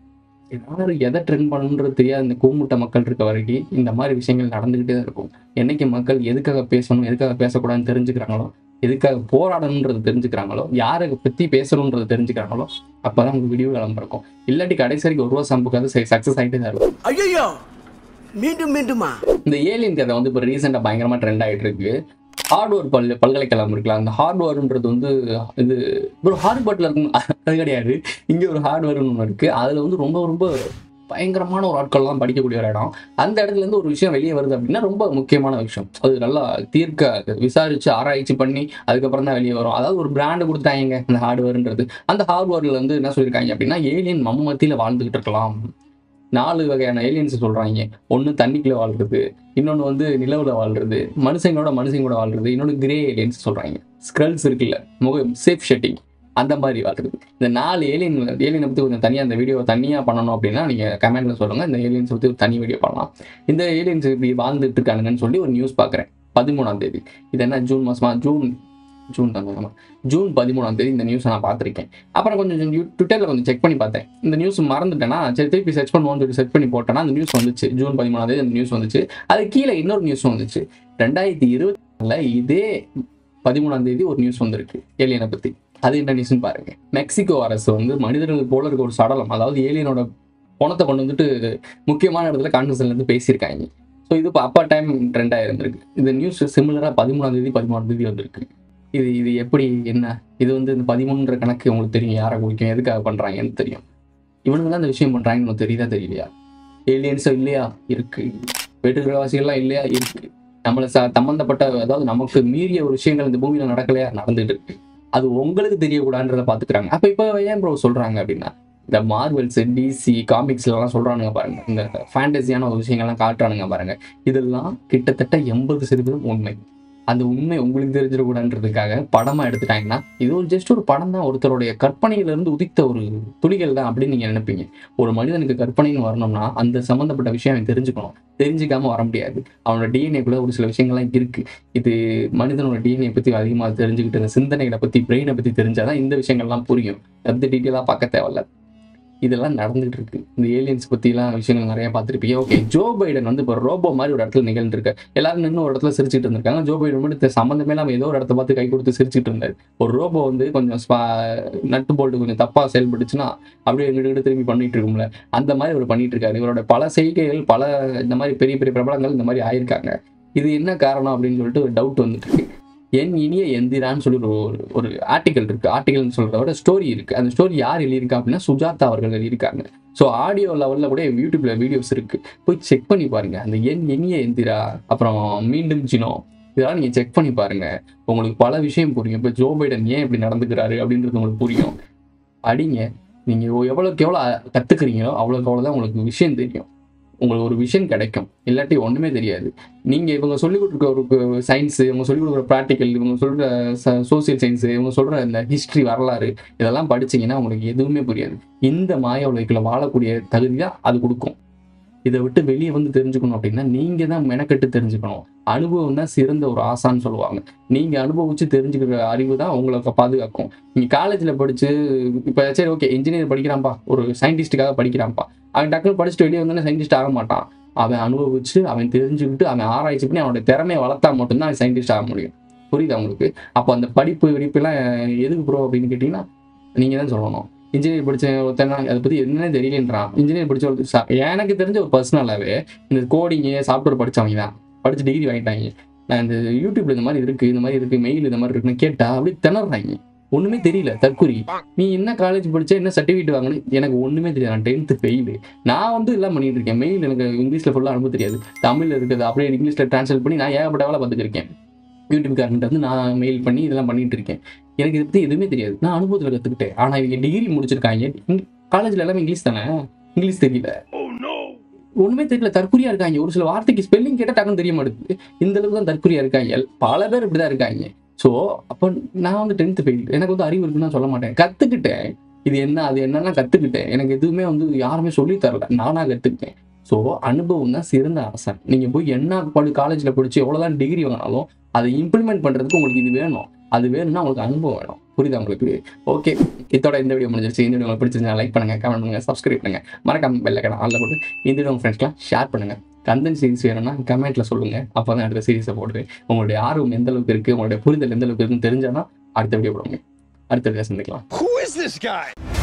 யாரு எதை ட்ரெண்ட் பண்ணணுன்றது தெரியாது. இந்த கூமுட்ட மக்கள் இருக்க வரைக்கும் இந்த மாதிரி விஷயங்கள் நடந்துகிட்டே தான் இருக்கும். என்னைக்கு மக்கள் எதுக்காக பேசணும், எதுக்காக பேசக்கூடாதுன்னு தெரிஞ்சுக்கிறாங்களோ, எதுக்காக போராடணுன்றது தெரிஞ்சுக்கிறாங்களோ, யாரை பற்றி பேசணுன்றது தெரிஞ்சுக்கிறாங்களோ, அப்போதான் உங்களுக்கு வீடியோ கிளம்பிருக்கும். இல்லாட்டி கடைசி வரைக்கும் ஒரு ரூபா சம்புக்காது சக்ஸஸ் ஆகிட்டே தான் இருக்கும். ஐயோ மீண்டும் மீண்டுமா? இந்த ஏலியன் கதை வந்து இப்போ ரீசெண்டாக பயங்கரமாக ட்ரெண்ட் ஆகிட்டு இருக்கு. ஹார்ட்வேர் பல் பல்கலைக்கழகம் இருக்கலாம். அந்த ஹார்ட்வேர்ன்றது வந்து இது ஒரு ஹார்ட்வேர்ட்ல இருக்கும், அது கிடையாது. இங்கே ஒரு ஹார்ட்வேர்னு ஒன்று இருக்குது. அதில் வந்து ரொம்ப ரொம்ப பயங்கரமான ஒரு ஆட்கள்லாம் படிக்கக்கூடிய ஒரு இடம். அந்த இடத்துலேருந்து ஒரு விஷயம் வெளியே வருது அப்படின்னா ரொம்ப முக்கியமான விஷயம். அது நல்லா தீர்க்க விசாரித்து ஆராய்ச்சி பண்ணி அதுக்கப்புறம் தான் வெளியே வரும். அதாவது ஒரு பிராண்டு கொடுத்துட்டாங்க அந்த ஹார்ட்வேர்ன்றது. அந்த ஹார்ட்வேர்ல வந்து என்ன சொல்லியிருக்காங்க அப்படின்னா, ஏலியன் நம்ம மத்தியில் வாழ்ந்துகிட்டு இருக்கலாம். நாலு வகையான ஏலியன்ஸ் சொல்றாங்க. ஒன்று தண்ணிக்குள்ள வாழ்றது, இன்னொன்று வந்து நிலவுல வாழ்றது, மனுஷங்களோட மனுஷங்களோட வாழ்றது, இன்னொன்று கிரே ஏலியன்ஸ் சொல்றாங்க. ஸ்க்ரல்ஸ் இருக்குல்ல, முகம் சேஃப் ஷெட்டிங், அந்த மாதிரி வாழ்றது. இந்த நாலு ஏலியன் ஏலியனை பற்றி கொஞ்சம் தனியாக அந்த வீடியோ தனியாக பண்ணணும் அப்படின்னா நீங்கள் கமெண்ட்ல சொல்லுங்க. இந்த ஏலியன்ஸ் பற்றி ஒரு தனி வீடியோ பண்ணலாம். இந்த ஏலியன்ஸ் இப்படி வாழ்ந்துட்டு இருக்கானுங்கன்னு சொல்லி ஒரு நியூஸ் பார்க்குறேன். பதிமூணாம் தேதி இது என்ன ஜூன் மாசமா ஜூன் ஜூன் தாங்க ஜூன் பதிமூணாம் தேதி இந்த நியூஸை நான் பார்த்துருக்கேன். அப்புறம் கொஞ்சம் ட்விட்டரில் கொஞ்சம் செக் பண்ணி பார்த்தேன். இந்த நியூஸ் மறந்துட்டேன்னா சரி திருப்பி சர்ச் பண்ணுவோம்னு சொல்லி சர்ச் பண்ணி போட்டேன்னா அந்த நியூஸ் வந்துச்சு. ஜூன் பதிமூணாம் தேதி அந்த நியூஸ் வந்துச்சு. அது கீழே இன்னொரு நியூஸ் வந்துச்சு. ரெண்டாயிரத்தி இருபத்தி நாலுல இதே பதிமூணாம் தேதி ஒரு நியூஸ் வந்திருக்கு ஏலியனை பற்றி. அது என்ன நியூஸ்ன்னு பாருங்க. மெக்சிகோ அரசு வந்து மனிதர்கள் போல இருக்க ஒரு சடலம், அதாவது ஏலியனோட பணத்தை கொண்டு வந்துட்டு முக்கியமான இடத்துல கான்ஃபரன்ஸ்ல இருந்து பேசியிருக்காங்க. ஸோ இது இப்போ அப்பா டைம் ட்ரெண்டாக இருந்திருக்கு. இந்த நியூஸ் சிமிலராக பதிமூணாம் தேதி பதிமூணாம் தேதி வந்திருக்கு. இது இது எப்படி என்ன இது வந்து இந்த பதிமூணுன்ற கணக்கு உங்களுக்கு தெரியும், யாரை குறிக்கும், எதுக்காக பண்ணுறாங்கன்னு தெரியும். இவனுங்க தான் அந்த விஷயம் பண்ணுறாங்கன்னு தெரியுதா தெரியலையா? ஏலியன்ஸும் இல்லையா? இருக்கு. வேற்றுக்கிரகவாசிகள்லாம் இல்லையா? இருக்கு. நம்மளை ச சம்மந்தப்பட்ட அதாவது நமக்கு மீறிய ஒரு விஷயங்கள் இந்த பூமியில் நடக்கலையா? நடந்துட்டு இருக்கு. அது உங்களுக்கு தெரியக்கூடாதுன்றதை பார்த்துக்கிறாங்க. அப்போ இப்போ ஏன் ப்ரோ சொல்கிறாங்க அப்படின்னா, இந்த மார்வெல்ஸ், டிசி காமிக்ஸ்லாம் சொல்கிறானுங்க பாருங்க, இந்த ஃபேண்டசியான ஒரு விஷயங்கள்லாம் காட்டுறானுங்க பாருங்க, இதெல்லாம் கிட்டத்தட்ட எண்பது சதவீதம் உண்மை. அந்த உண்மை உங்களுக்கு தெரிஞ்சிடக்கூடாதுன்றதுக்காக படமாக எடுத்துட்டாங்கன்னா, இது ஒரு ஜஸ்ட் ஒரு படம் தான், ஒருத்தருடைய கற்பனையிலேருந்து உதித்த ஒரு துளிகள் தான் அப்படின்னு நீங்கள் நினைப்பீங்க. ஒரு மனிதனுக்கு கற்பனைன்னு வரணும்னா அந்த சம்மந்தப்பட்ட விஷயம் அவன் தெரிஞ்சுக்கணும். தெரிஞ்சிக்காமல் வர முடியாது. அவனோட டிஎன்ஏக்குள்ள ஒரு சில விஷயங்கள்லாம் இருக்குது. இது மனிதனோட டிஎன்ஏ பற்றி அதிகமாக தெரிஞ்சுக்கிட்டு, இந்த சிந்தனைகளை பற்றி, பிரெயினை பற்றி தெரிஞ்சாதான் இந்த விஷயங்கள்லாம் புரியும். அது டீட்டெயிலாக பார்க்க தேவையில்ல. இதெல்லாம் நடந்துகிட்டு இருக்கு. இந்த ஏலியன்ஸ் பற்றிலாம் விஷயங்கள் நிறைய பார்த்துருப்பீங்க. ஓகே, ஜோ பைடன் வந்து இப்போ ரோபோ மாதிரி ஒரு இடத்துல நிகழ்ந்துருக்கு. எல்லாரும் நின்று ஒரு இடத்துல சிரிச்சுட்டு இருந்திருக்காங்க. ஜோ பைடன் மட்டும் சம்மந்தமே இல்லாமல் ஏதோ ஒரு இடத்த பார்த்து கை கொடுத்து சிரிச்சுட்டு இருந்தார். ஒரு ரோபோ வந்து கொஞ்சம் ஸ்பா நட்டு போட்டு கொஞ்சம் தப்பாக செயல்பட்டுச்சுன்னா அப்படியே எங்கிட்ட திரும்பி பண்ணிட்டு இருக்கும்ல, அந்த மாதிரி அவர் பண்ணிட்டு இருக்காரு. இவரோட பல செய்கைகள், பல இந்த மாதிரி பெரிய பெரிய பிரபலங்கள் இந்த மாதிரி ஆயிருக்காங்க. இது என்ன காரணம் அப்படின்னு சொல்லிட்டு ஒரு டவுட் வந்துட்டு இருக்கு. என் இனிய எந்திரான்னு சொல்லி ஒரு ஒரு ஆர்டிக்கல் இருக்குது. ஆர்டிக்கல்னு சொல்கிறத விட ஸ்டோரி இருக்குது. அந்த ஸ்டோரி யார் எழுதியிருக்கா அப்படின்னா சுஜாதா அவர்கள் எழுதியிருக்காங்க. ஸோ ஆடியோ லெவலில் கூட யூடியூப்பில் வீடியோஸ் இருக்குது, போய் செக் பண்ணி பாருங்கள். அந்த என் இனிய எந்திரா, அப்புறம் மீண்டும் ஜினோ, இதெல்லாம் நீங்கள் செக் பண்ணி பாருங்கள். உங்களுக்கு பல விஷயம் புரியும். இப்போ ஜோ பைடன் ஏன் இப்படி நடந்துக்கிறாரு அப்படின்றது உங்களுக்கு புரியும். படிங்க. நீங்கள் எவ்வளோக்கு எவ்வளோ கற்றுக்குறீங்களோ அவ்வளோக்கு அவ்வளோதான் உங்களுக்கு விஷயம் தெரியும். உங்களுக்கு ஒரு விஷயம் கிடைக்கும். இல்லாட்டி ஒன்றுமே தெரியாது. நீங்கள் இவங்க சொல்லிக் கொடுக்குற ஒரு சயின்ஸு, இவங்க சொல்லிக் கொடுக்குற ப்ராக்டிக்கல், இவங்க சொல்கிற ச சோசியல் சயின்ஸு, இவங்க சொல்கிற இந்த ஹிஸ்ட்ரி, வரலாறு, இதெல்லாம் படிச்சிங்கன்னா உங்களுக்கு எதுவுமே புரியாது. இந்த மாய உலகில் வாழக்கூடிய தகுதி தான் அது கொடுக்கும். இதை விட்டு வெளியே வந்து தெரிஞ்சுக்கணும் அப்படின்னா நீங்கள் தான் மெனக்கெட்டு தெரிஞ்சுக்கணும். அனுபவம் தான் சிறந்த ஒரு ஆசான்னு சொல்லுவாங்க. நீங்கள் அனுபவிச்சு தெரிஞ்சுக்கிற அறிவு தான் உங்களுக்கு பாதுகாக்கும். நீங்கள் காலேஜில் படித்து இப்போ சரி ஓகே இன்ஜினியர் படிக்கிறான்ப்பா, ஒரு சயின்டிஸ்ட்டுக்காக படிக்கிறான்ப்பா, அவன் டக்குனு படிச்சுட்டு வெளியே வந்தோன்னே சயின்டிஸ்ட் ஆக மாட்டான். அவன் அனுபவிச்சு, அவன் தெரிஞ்சுக்கிட்டு, அவன் ஆராய்ச்சி பண்ணி அவனோட திறமையை வளர்த்தா மட்டும்தான் அவன் சயின்டிஸ்ட் ஆக முடியும். புரியுதா உங்களுக்கு? அப்போ அந்த படிப்பு வெடிப்புலாம் எதுக்கு ப்ரோ அப்படின்னு கேட்டிங்கன்னா நீங்கள் தான் சொல்லணும். இன்ஜினியர் படித்த ஒருத்தனா அதை பற்றி என்னன்னே தெரியலன்றான். இன்ஜினியர் படித்த ஒரு எனக்கு தெரிஞ்ச ஒரு பர்சனலாகவே இந்த கோடிங்கு சாஃப்ட்வேர் படித்தவங்க தான் படித்து டிகிரி வாங்கிட்டாங்க. நான் இந்த யூடியூப்ல இந்த மாதிரி இருக்குது, இந்த மாதிரி இருக்குது, மெயில் இந்த மாதிரி இருக்குன்னு கேட்டால் அப்படி திணறாங்க. ஒன்றுமே தெரியல. தற்கொலை. நீ என்ன காலேஜ் படிச்ச, என்ன சர்டிஃபிகேட் வாங்கணும், எனக்கு ஒன்றுமே தெரியாது. நான் டென்த்து ஃபெயிலு. நான் வந்து எல்லாம் பண்ணிட்டு இருக்கேன். மெயில் எனக்கு இங்கிலீஷில் ஃபுல்லாக அனுப்ப தெரியாது. தமிழில் இருக்குது அப்படியே இங்கிலீஷில் ட்ரான்ஸ்லேட் பண்ணி நான் ஏகப்பட்ட வேலை பார்த்துருக்கேன். யூடியூப் காரன்ட்டு வந்து நான் மெயில் பண்ணி இதெல்லாம் பண்ணிட்டு இருக்கேன். எனக்கு இதை பற்றி எதுவுமே தெரியாது. நான் அனுபவத்தில் கற்றுக்கிட்டேன். ஆனால் இவங்க டிகிரி முடிச்சிருக்காங்க. காலேஜில் எல்லாமே இங்கிலீஷ் தானே, இங்கிலீஷ் தெரியல, ஒன்றுமே தெரியல. தற்கொலையாக இருக்காங்க. ஒரு சில வார்த்தைக்கு ஸ்பெல்லிங் கேட்டால் டக்குன்னு தெரிய மாட்டேங்குது. இந்த அளவுக்கு தான் தற்கொலையாக இருக்காங்க. பல பேர் இப்படி தான் இருக்காங்க. ஸோ அப்போ நான் வந்து டென்த்து ஃபெயில். எனக்கு வந்து அறிவு இருக்குன்னு சொல்ல மாட்டேன். கற்றுக்கிட்டேன். இது என்ன அது என்னெல்லாம் கற்றுக்கிட்டேன். எனக்கு எதுவுமே வந்து யாருமே சொல்லித் தரல, நானாக கற்றுக்கிட்டேன். ஸோ அனுபவம் தான் சிறந்த ஆசான். நீங்கள் போய் என்ன படி காலேஜில் படித்து எவ்வளோதான் டிகிரி வாங்கினாலும் அதை இம்ப்ளிமெண்ட் பண்ணுறதுக்கு உங்களுக்கு இது வேணும். அது வேணும்னா உங்களுக்கு அனுபவம் வேணும். புரியுதா உங்களுக்கு? ஓகே, இதோட இந்த வீடியோ முடிஞ்சிருச்சு. இந்த வீடியோ உங்களுக்கு பிடிச்சிருந்தா லைக் பண்ணுங்கள், கமெண்ட் பண்ணுங்கள், சப்ஸ்கிரைப் பண்ணுங்கள், மறக்காம பெல் ஐகானை ஆல்ல போட்டு இந்த வீடியோ உங்கள் ஃப்ரெண்ட்ஸ்லாம் ஷேர் பண்ணுங்கள். கந்தன் சீரிஸ் வேணும்னா கமெண்ட்டில் சொல்லுங்கள். அப்போ தான் அடுத்த சீரிஸை போடுவேன். உங்களுடைய ஆர்வம் எந்த அளவுக்கு இருக்குது, உங்களுடைய புரிதல் எந்த அளவுக்கு இருக்குன்னு தெரிஞ்சால் தான் அடுத்த வீடியோ போடுவாங்க. அடுத்த வீடியோ சந்திக்கலாம். Who is this guy?